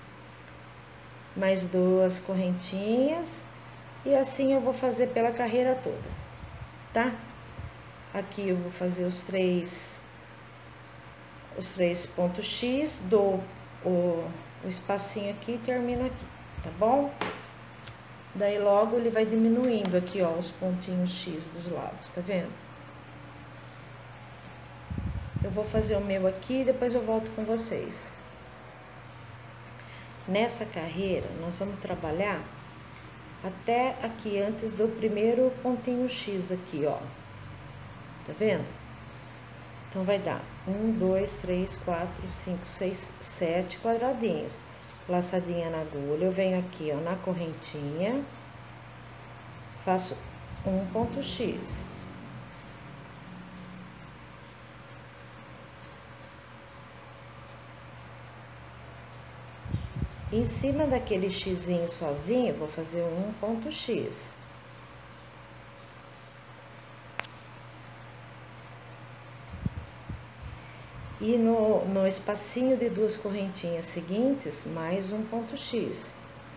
Mais duas correntinhas. E assim eu vou fazer pela carreira toda, tá? Aqui eu vou fazer os três, os três pontos X, dou o, o espacinho aqui e termino aqui, tá bom? Daí logo ele vai diminuindo aqui, ó, os pontinhos X dos lados, tá vendo? Eu vou fazer o meu aqui e depois eu volto com vocês. Nessa carreira, nós vamos trabalhar até aqui, antes do primeiro pontinho X aqui, ó. Tá vendo? Então, vai dar um, dois, três, quatro, cinco, seis, sete quadradinhos. Laçadinha na agulha, eu venho aqui, ó, na correntinha, faço um ponto X. Em cima daquele xizinho sozinho, vou fazer um ponto X. E no, no espacinho de duas correntinhas seguintes, mais um ponto X.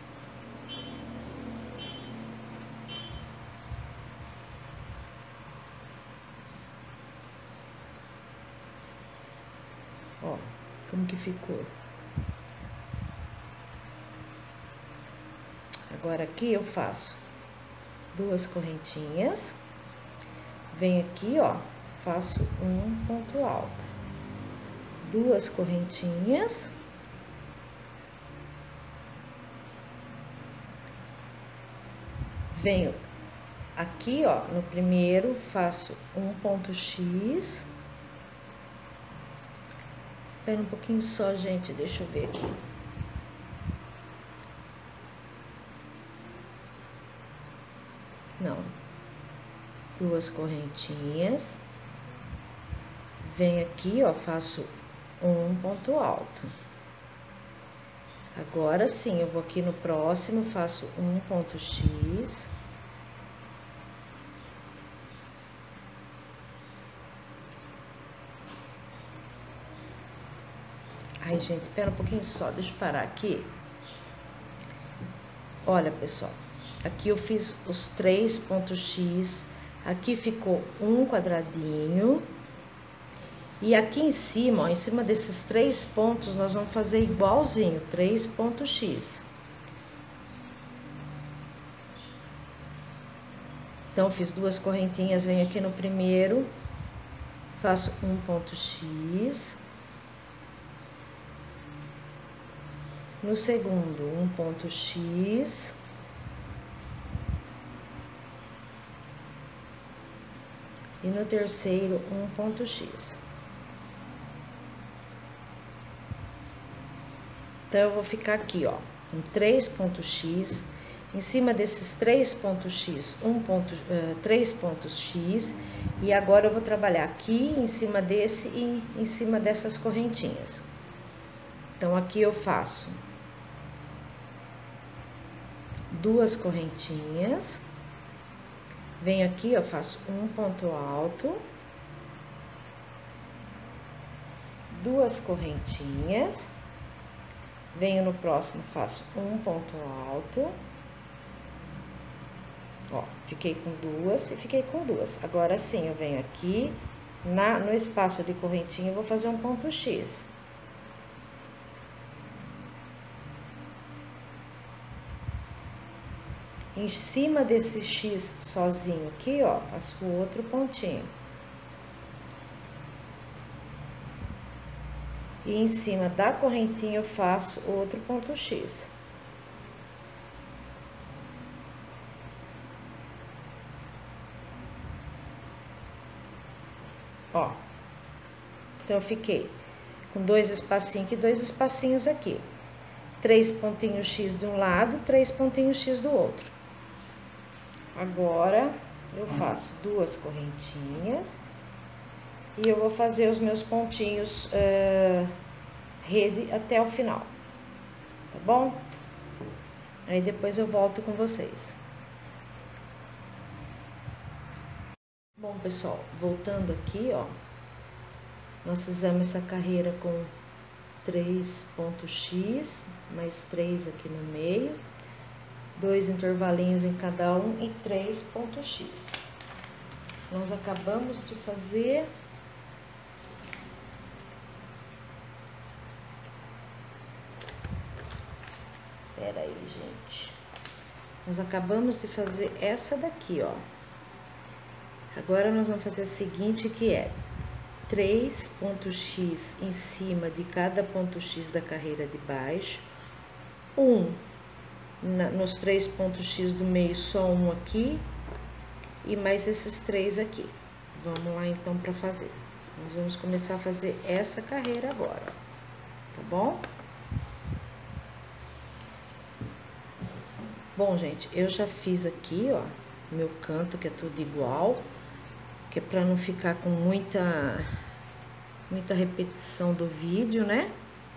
Ó, como que ficou? Agora, aqui eu faço duas correntinhas, venho aqui, ó, faço um ponto alto, duas correntinhas, venho aqui, ó, no primeiro, faço um ponto X, espera um pouquinho só, gente, deixa eu ver aqui. Não, duas correntinhas, venho aqui, ó, faço um ponto alto. Agora sim, eu vou aqui no próximo, faço um ponto X. Ai, gente, espera um pouquinho só, deixa eu parar aqui. Olha, pessoal. Aqui eu fiz os três pontos X, aqui ficou um quadradinho. E aqui em cima, ó, em cima desses três pontos, nós vamos fazer igualzinho, três pontos X. Então, fiz duas correntinhas, venho aqui no primeiro, faço um ponto X. No segundo, um ponto X. E no terceiro, um ponto X. Então, eu vou ficar aqui, ó, com três pontos X. Em cima desses três pontos X, um ponto, uh, três pontos X. E agora eu vou trabalhar aqui em cima desse e em cima dessas correntinhas. Então, aqui eu faço duas correntinhas. Venho aqui, eu faço um ponto alto. Duas correntinhas. Venho no próximo, faço um ponto alto. Ó, fiquei com duas e fiquei com duas. Agora sim, eu venho aqui, na, no espaço de correntinha, eu vou fazer um ponto X. Em cima desse X sozinho aqui, ó, faço o outro pontinho. E em cima da correntinha eu faço outro ponto X. Ó, então eu fiquei com dois espacinhos aqui, dois espacinhos aqui. Três pontinhos X de um lado, três pontinhos X do outro. Agora, eu faço duas correntinhas. E eu vou fazer os meus pontinhos uh, rede até o final, tá bom? Aí depois eu volto com vocês. Bom, pessoal, voltando aqui, ó, nós fizemos essa carreira com três pontos X, mais três aqui no meio, dois intervalinhos em cada um e três pontos X. Nós acabamos de fazer Pera aí, gente. Nós acabamos de fazer essa daqui, ó. Agora, nós vamos fazer a seguinte, que é três pontos X em cima de cada ponto X da carreira de baixo. Um na, nos três pontos X do meio, só um aqui. E mais esses três aqui. Vamos lá, então, para fazer. Nós vamos começar a fazer essa carreira agora, tá bom? Bom, gente, eu já fiz aqui, ó, meu canto, que é tudo igual, que é pra não ficar com muita, muita repetição do vídeo, né?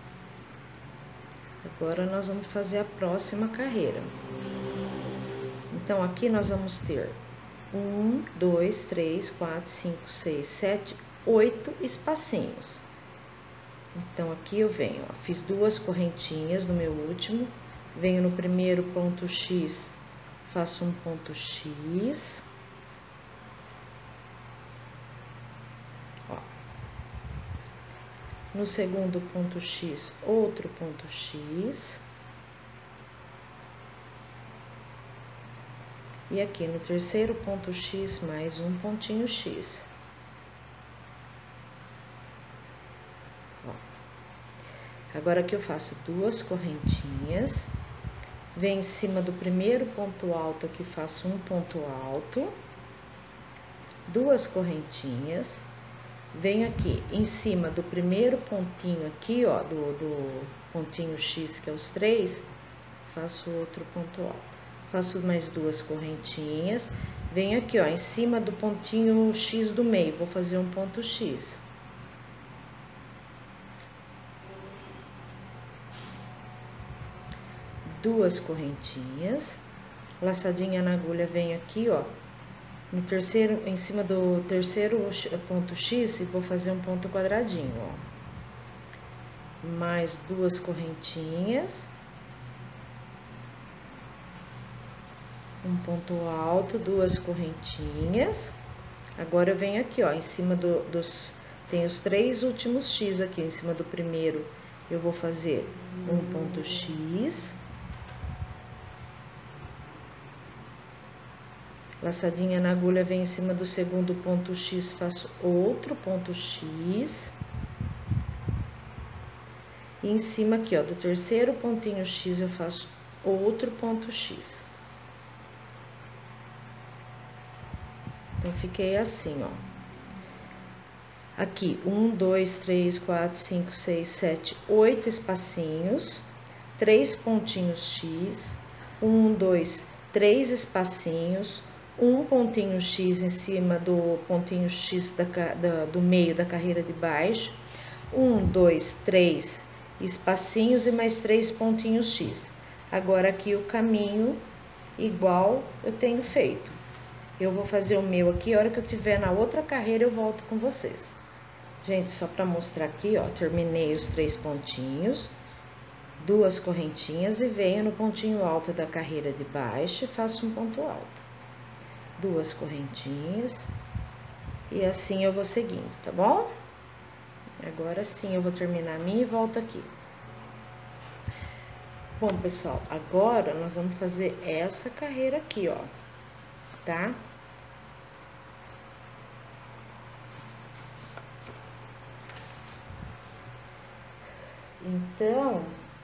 Agora, nós vamos fazer a próxima carreira. Então, aqui nós vamos ter um, dois, três, quatro, cinco, seis, sete, oito espacinhos. Então, aqui eu venho, ó, fiz duas correntinhas no meu último. Venho no primeiro ponto X, faço um ponto X. Ó. No segundo ponto X, outro ponto X. E aqui no terceiro ponto X, mais um pontinho X. Ó. Agora aqui eu faço duas correntinhas. Venho em cima do primeiro ponto alto aqui, faço um ponto alto, duas correntinhas, venho aqui em cima do primeiro pontinho aqui, ó, do, do pontinho X, que é os três, faço outro ponto alto, faço mais duas correntinhas, venho aqui, ó, em cima do pontinho X do meio, vou fazer um ponto X. Duas correntinhas, laçadinha na agulha, venho aqui, ó, no terceiro, em cima do terceiro ponto X, e vou fazer um ponto quadradinho, ó. Mais duas correntinhas, um ponto alto, duas correntinhas. Agora eu venho aqui, ó, em cima do, dos, tem os três últimos X aqui, em cima do primeiro, eu vou fazer um ponto X. Laçadinha na agulha, vem em cima do segundo ponto X, faço outro ponto X. E em cima aqui, ó, do terceiro pontinho X, eu faço outro ponto X. Então, fiquei assim, ó. Aqui, um, dois, três, quatro, cinco, seis, sete, oito espacinhos, três pontinhos X, um, dois, três espacinhos, um pontinho X em cima do pontinho X da, da, do meio da carreira de baixo, um, dois, três espacinhos e mais três pontinhos X. Agora, aqui o caminho igual eu tenho feito. Eu vou fazer o meu aqui, a hora que eu tiver na outra carreira eu volto com vocês. Gente, só pra mostrar aqui, ó, terminei os três pontinhos, duas correntinhas e venho no pontinho alto da carreira de baixo e faço um ponto alto. Duas correntinhas e assim eu vou seguindo, tá bom? Agora sim eu vou terminar a minha e volto aqui. Bom, pessoal, agora nós vamos fazer essa carreira aqui, ó, tá? Então,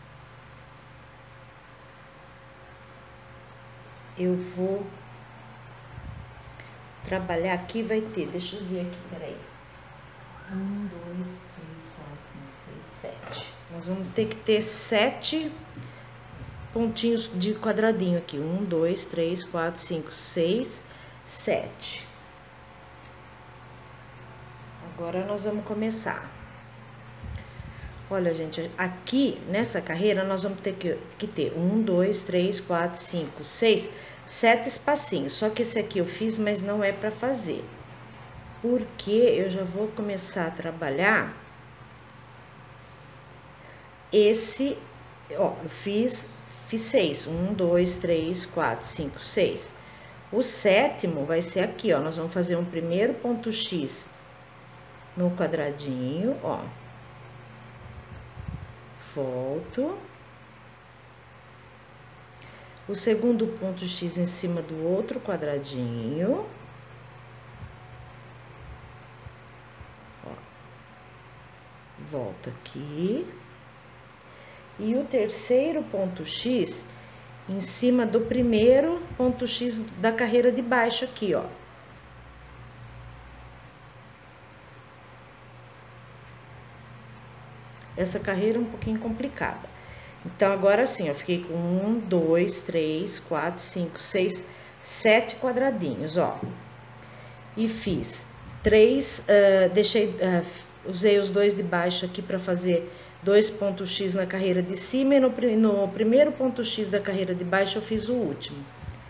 eu vou trabalhar aqui, vai ter, deixa eu ver aqui, peraí. Um, dois, três, quatro, cinco, seis, sete. Nós vamos ter que ter sete pontinhos de quadradinho aqui. Um, dois, três, quatro, cinco, seis, sete. Agora nós vamos começar. Olha, gente, aqui nessa carreira nós vamos ter que, que ter um, dois, três, quatro, cinco, seis, sete espacinhos. Só que esse aqui eu fiz, mas não é pra fazer. Porque eu já vou começar a trabalhar esse, ó, eu fiz, fiz seis. Um, dois, três, quatro, cinco, seis. O sétimo vai ser aqui, ó. Nós vamos fazer um primeiro ponto X no quadradinho, ó. Volto. O segundo ponto X em cima do outro quadradinho. Ó. Volto aqui. E o terceiro ponto X em cima do primeiro ponto X da carreira de baixo aqui, ó. Essa carreira é um pouquinho complicada. Então, agora sim, eu fiquei com um, dois, três, quatro, cinco, seis, sete quadradinhos, ó. E fiz três, uh, deixei, uh, usei os dois de baixo aqui pra fazer dois pontos X na carreira de cima e no, no primeiro ponto X da carreira de baixo eu fiz o último.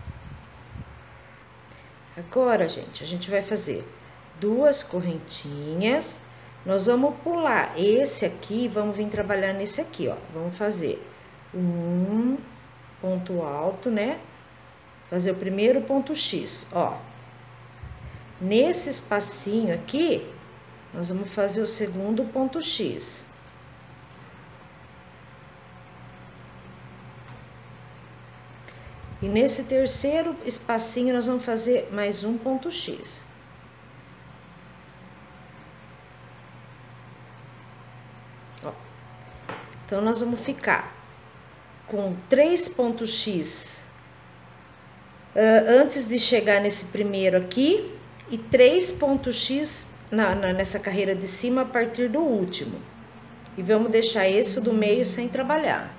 Agora, gente, a gente vai fazer duas correntinhas. Nós vamos pular esse aqui e vamos vir trabalhar nesse aqui, ó. Vamos fazer um ponto alto, né? Fazer o primeiro ponto X, ó. Nesse espacinho aqui, nós vamos fazer o segundo ponto X. E nesse terceiro espacinho, nós vamos fazer mais um ponto X. Ó. Então, nós vamos ficar com três pontos X uh, antes de chegar nesse primeiro aqui e três pontos X na, na, nessa carreira de cima a partir do último. E vamos deixar esse do meio sem trabalhar.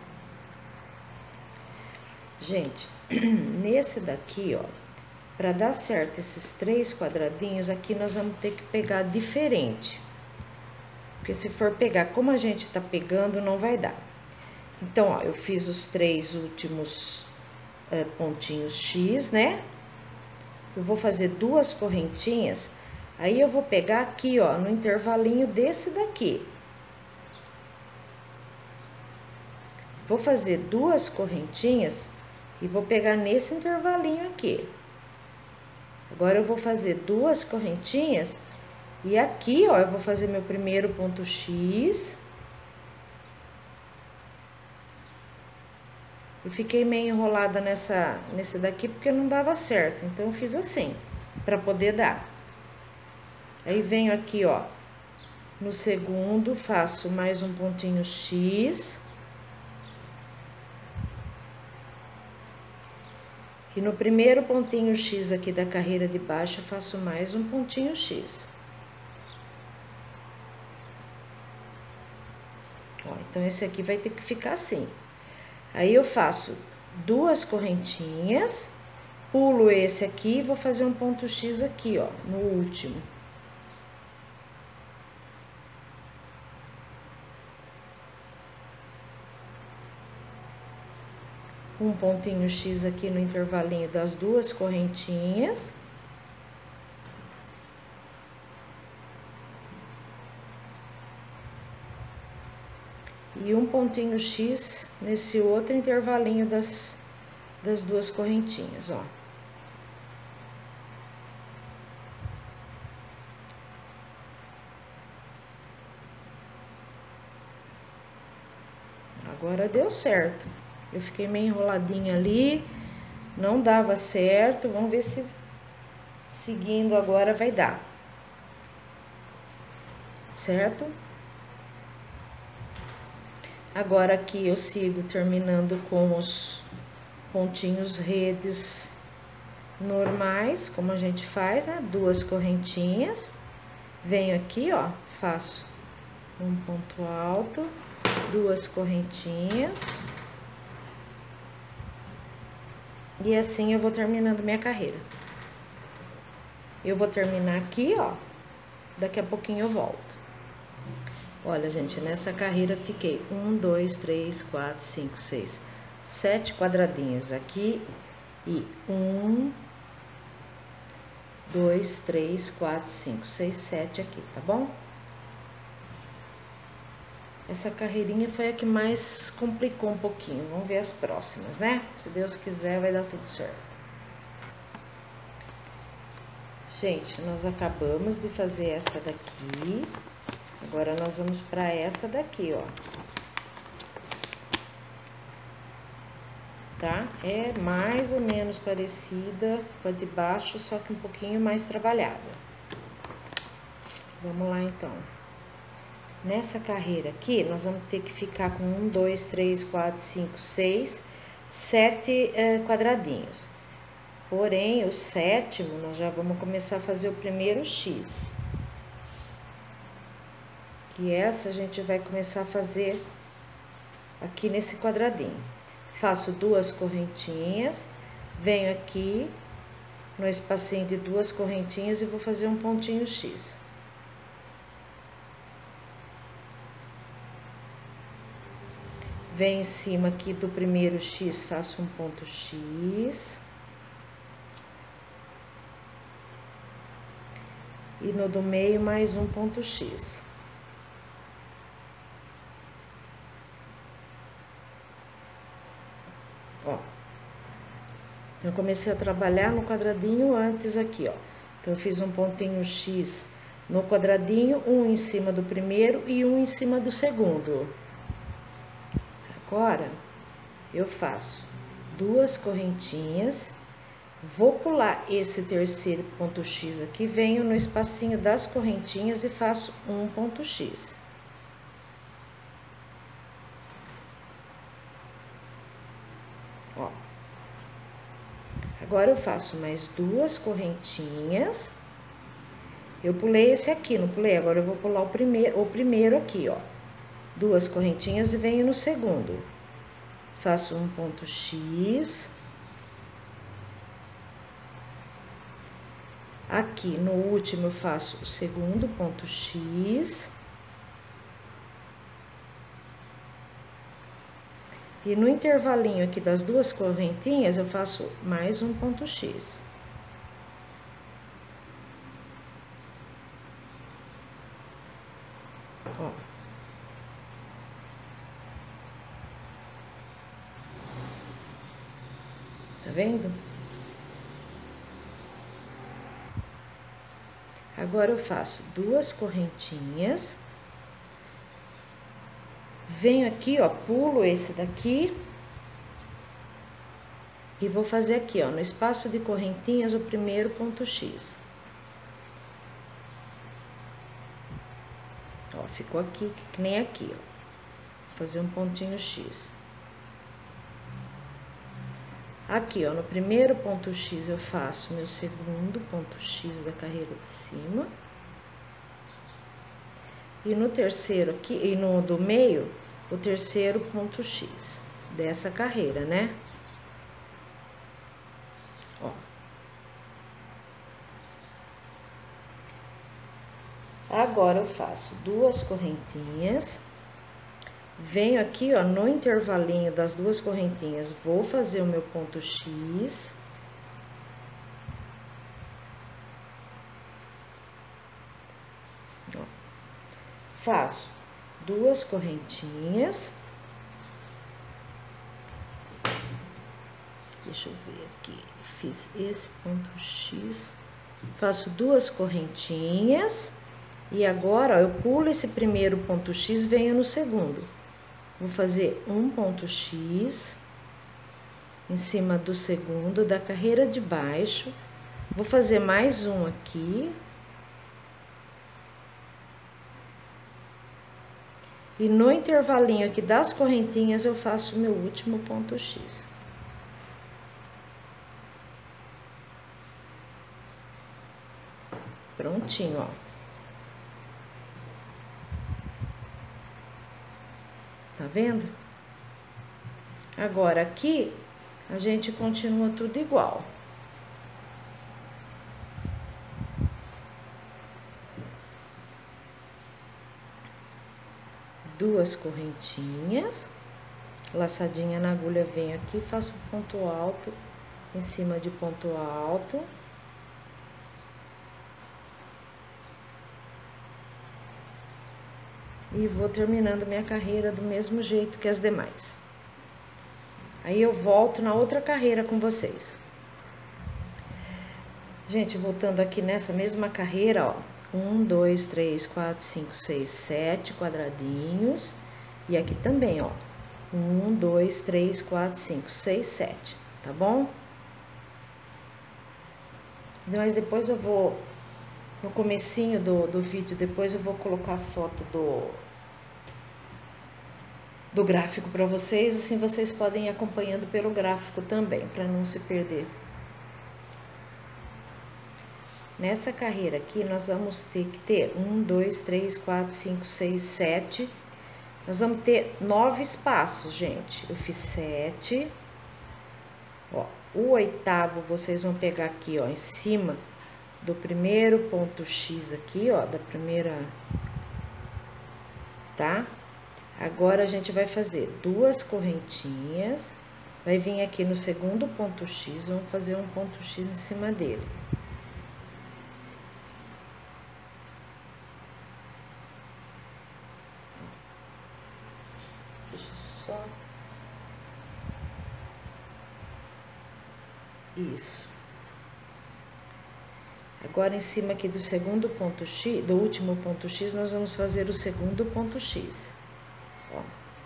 Gente, nesse daqui, ó, para dar certo esses três quadradinhos, aqui nós vamos ter que pegar diferente. Porque se for pegar como a gente tá pegando, não vai dar. Então, ó, eu fiz os três últimos uh, pontinhos X, né? Eu vou fazer duas correntinhas, aí eu vou pegar aqui, ó, no intervalinho desse daqui. Vou fazer duas correntinhas e vou pegar nesse intervalinho aqui. Agora, eu vou fazer duas correntinhas e aqui, ó, eu vou fazer meu primeiro ponto X. Eu fiquei meio enrolada nessa, nesse daqui porque não dava certo, então eu fiz assim, pra poder dar. Aí venho aqui, ó, no segundo, faço mais um pontinho X. E no primeiro pontinho X aqui da carreira de baixo, eu faço mais um pontinho X. Ó, então, esse aqui vai ter que ficar assim. Aí, eu faço duas correntinhas, pulo esse aqui e vou fazer um ponto X aqui, ó, no último. Um pontinho X aqui no intervalinho das duas correntinhas. E um pontinho X nesse outro intervalinho das, das duas correntinhas, ó. Agora deu certo. Eu fiquei meio enroladinha ali, não dava certo. Vamos ver se seguindo agora vai dar. Certo? Agora aqui eu sigo terminando com os pontinhos redes normais, como a gente faz, né? Duas correntinhas. Venho aqui, ó, faço um ponto alto, duas correntinhas. E assim eu vou terminando minha carreira. Eu vou terminar aqui, ó. Daqui a pouquinho eu volto. Olha, gente, nessa carreira fiquei um, dois, três, quatro, cinco, seis, sete quadradinhos aqui. E um, dois, três, quatro, cinco, seis, sete aqui, tá bom? Essa carreirinha foi a que mais complicou um pouquinho. Vamos ver as próximas, né? Se Deus quiser, vai dar tudo certo. Gente, nós acabamos de fazer essa daqui. Agora, nós vamos pra essa daqui, ó. Tá? É mais ou menos parecida com a de baixo, só que um pouquinho mais trabalhada. Vamos lá, então. Nessa carreira aqui, nós vamos ter que ficar com um, dois, três, quatro, cinco, seis, sete eh, quadradinhos. Porém, o sétimo, nós já vamos começar a fazer o primeiro X. Que essa a gente vai começar a fazer aqui nesse quadradinho. Faço duas correntinhas, venho aqui no espacinho de duas correntinhas e vou fazer um pontinho X. Venho em cima aqui do primeiro X, faço um ponto X. E no do meio, mais um ponto X. Ó. Eu comecei a trabalhar no quadradinho antes aqui, ó. Então, eu fiz um pontinho X no quadradinho, um em cima do primeiro e um em cima do segundo. Agora, eu faço duas correntinhas, vou pular esse terceiro ponto X aqui, venho no espacinho das correntinhas e faço um ponto X. Ó. Agora, eu faço mais duas correntinhas. Eu pulei esse aqui, não pulei? Agora, eu vou pular o primeiro, o primeiro aqui, ó. Duas correntinhas e venho no segundo. Faço um ponto X. Aqui, no último, eu faço o segundo ponto X. E no intervalinho aqui das duas correntinhas, eu faço mais um ponto X. Ó. Tá vendo? Agora, eu faço duas correntinhas. Venho aqui, ó, pulo esse daqui. E vou fazer aqui, ó, no espaço de correntinhas, o primeiro ponto X. Ó, ficou aqui, que nem aqui, ó. Vou fazer um pontinho X. Aqui, ó, no primeiro ponto X eu faço meu segundo ponto X da carreira de cima. E no terceiro aqui, e no do meio, o terceiro ponto X dessa carreira, né? Ó. Agora eu faço duas correntinhas. Venho aqui, ó, no intervalinho das duas correntinhas, vou fazer o meu ponto X. Ó. Faço duas correntinhas. Deixa eu ver aqui, fiz esse ponto X. Faço duas correntinhas. E agora, ó, eu pulo esse primeiro ponto X, venho no segundo. Vou fazer um ponto X em cima do segundo da carreira de baixo. Vou fazer mais um aqui. E no intervalinho aqui das correntinhas, eu faço o meu último ponto X. Prontinho, ó. Tá vendo? Agora, aqui, a gente continua tudo igual. Duas correntinhas. Laçadinha na agulha, venho aqui, faço ponto alto em cima de ponto alto. E vou terminando minha carreira do mesmo jeito que as demais. Aí eu volto na outra carreira com vocês. Gente, voltando aqui nessa mesma carreira, ó. Um, dois, três, quatro, cinco, seis, sete quadradinhos. E aqui também, ó. Um, dois, três, quatro, cinco, seis, sete. Tá bom? Mas depois eu vou... No comecinho do, do vídeo, depois eu vou colocar a foto do, do gráfico para vocês, assim vocês podem ir acompanhando pelo gráfico também, para não se perder. Nessa carreira aqui, nós vamos ter que ter um, dois, três, quatro, cinco, seis, sete. Nós vamos ter nove espaços, gente. Eu fiz sete. Ó, o oitavo vocês vão pegar aqui, ó, em cima do primeiro ponto X aqui, ó, da primeira, tá? Agora, a gente vai fazer duas correntinhas, vai vir aqui no segundo ponto X, vamos fazer um ponto X em cima dele. Deixa eu só... Isso. Agora, em cima aqui do segundo ponto X, do último ponto X, nós vamos fazer o segundo ponto X. Ó.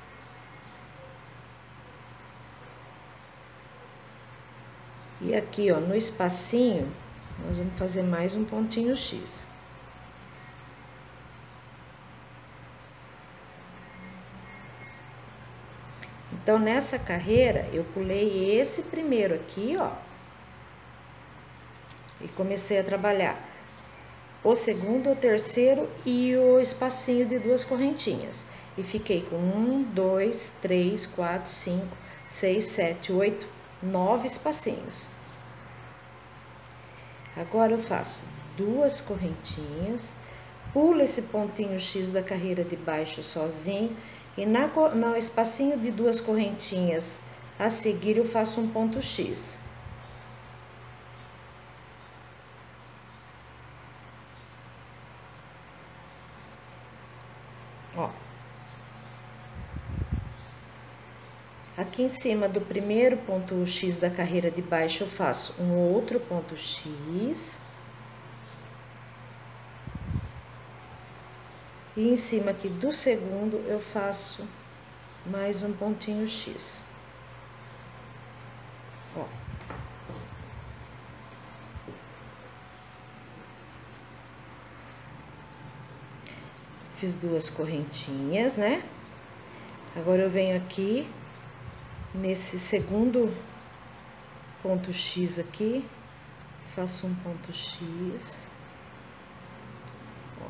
E aqui, ó, no espacinho, nós vamos fazer mais um pontinho X. Então, nessa carreira, eu pulei esse primeiro aqui, ó. E comecei a trabalhar o segundo, o terceiro e o espacinho de duas correntinhas. E fiquei com um, dois, três, quatro, cinco, seis, sete, oito, nove espacinhos. Agora eu faço duas correntinhas, pulo esse pontinho X da carreira de baixo sozinho. E na, no espacinho de duas correntinhas a seguir eu faço um ponto X. Ó. Aqui em cima do primeiro ponto X da carreira de baixo eu faço um outro ponto X. E em cima aqui do segundo eu faço mais um pontinho X. Ó. fiz duas correntinhas, né? Agora eu venho aqui nesse segundo ponto X aqui, faço um ponto X. Ó.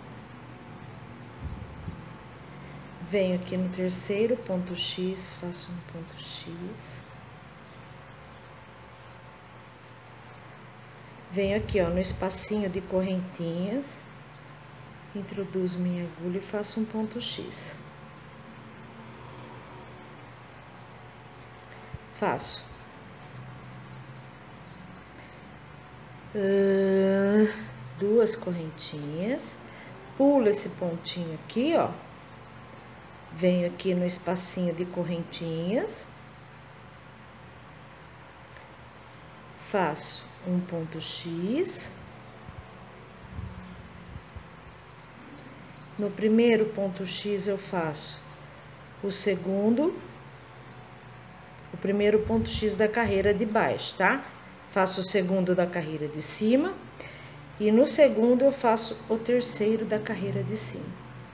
Venho aqui no terceiro ponto X, faço um ponto X. Venho aqui, ó, no espacinho de correntinhas, introduzo minha agulha e faço um ponto X. Faço uh, duas correntinhas, pulo esse pontinho aqui, ó, venho aqui no espacinho de correntinhas, faço um ponto X. No primeiro ponto X eu faço o segundo, o primeiro ponto X da carreira de baixo, tá? Faço o segundo da carreira de cima e no segundo eu faço o terceiro da carreira de cima.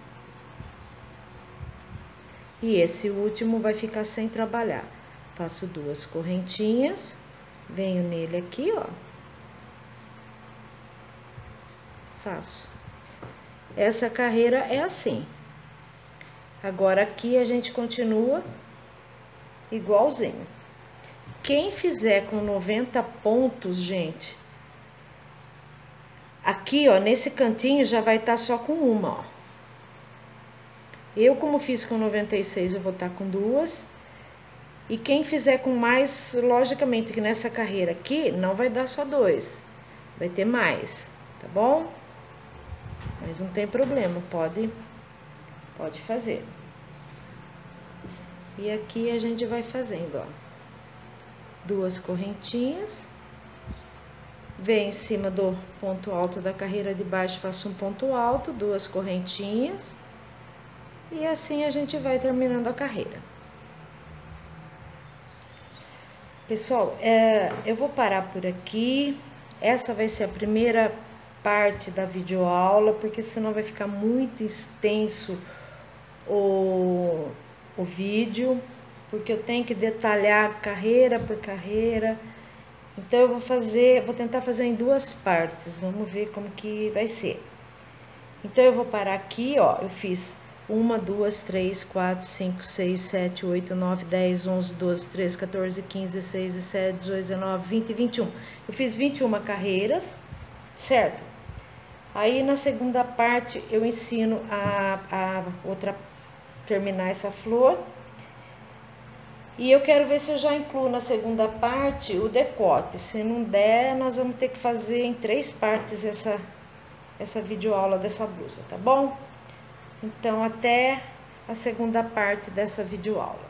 E esse último vai ficar sem trabalhar. Faço duas correntinhas, venho nele aqui, ó. Faço. Essa carreira é assim. Agora aqui a gente continua igualzinho. Quem fizer com noventa pontos, gente, aqui, ó, nesse cantinho já vai estar só com uma, ó. Eu, como fiz com noventa e seis, eu vou estar com duas. E quem fizer com mais, logicamente que nessa carreira aqui, não vai dar só dois. Vai ter mais, tá bom? Mas não tem problema, pode, pode fazer. E aqui a gente vai fazendo, ó, duas correntinhas, venho em cima do ponto alto da carreira de baixo, faço um ponto alto, duas correntinhas, e assim a gente vai terminando a carreira. Pessoal, é, eu vou parar por aqui, essa vai ser a primeira parte da videoaula, porque senão vai ficar muito extenso o, o vídeo, porque eu tenho que detalhar carreira por carreira. Então eu vou fazer, vou tentar fazer em duas partes, vamos ver como que vai ser. Então eu vou parar aqui, ó, eu fiz uma, duas, três, quatro, cinco, seis, sete, oito, nove, dez, onze, doze, treze, quatorze, quinze, dezesseis, dezessete, dezoito, dezenove, vinte e vinte e um. Eu fiz vinte e uma carreiras, certo? Aí na segunda parte eu ensino a, a outra terminar essa flor. E eu quero ver se eu já incluo na segunda parte o decote. Se não der, nós vamos ter que fazer em três partes essa, essa videoaula dessa blusa, tá bom? Então, até a segunda parte dessa videoaula.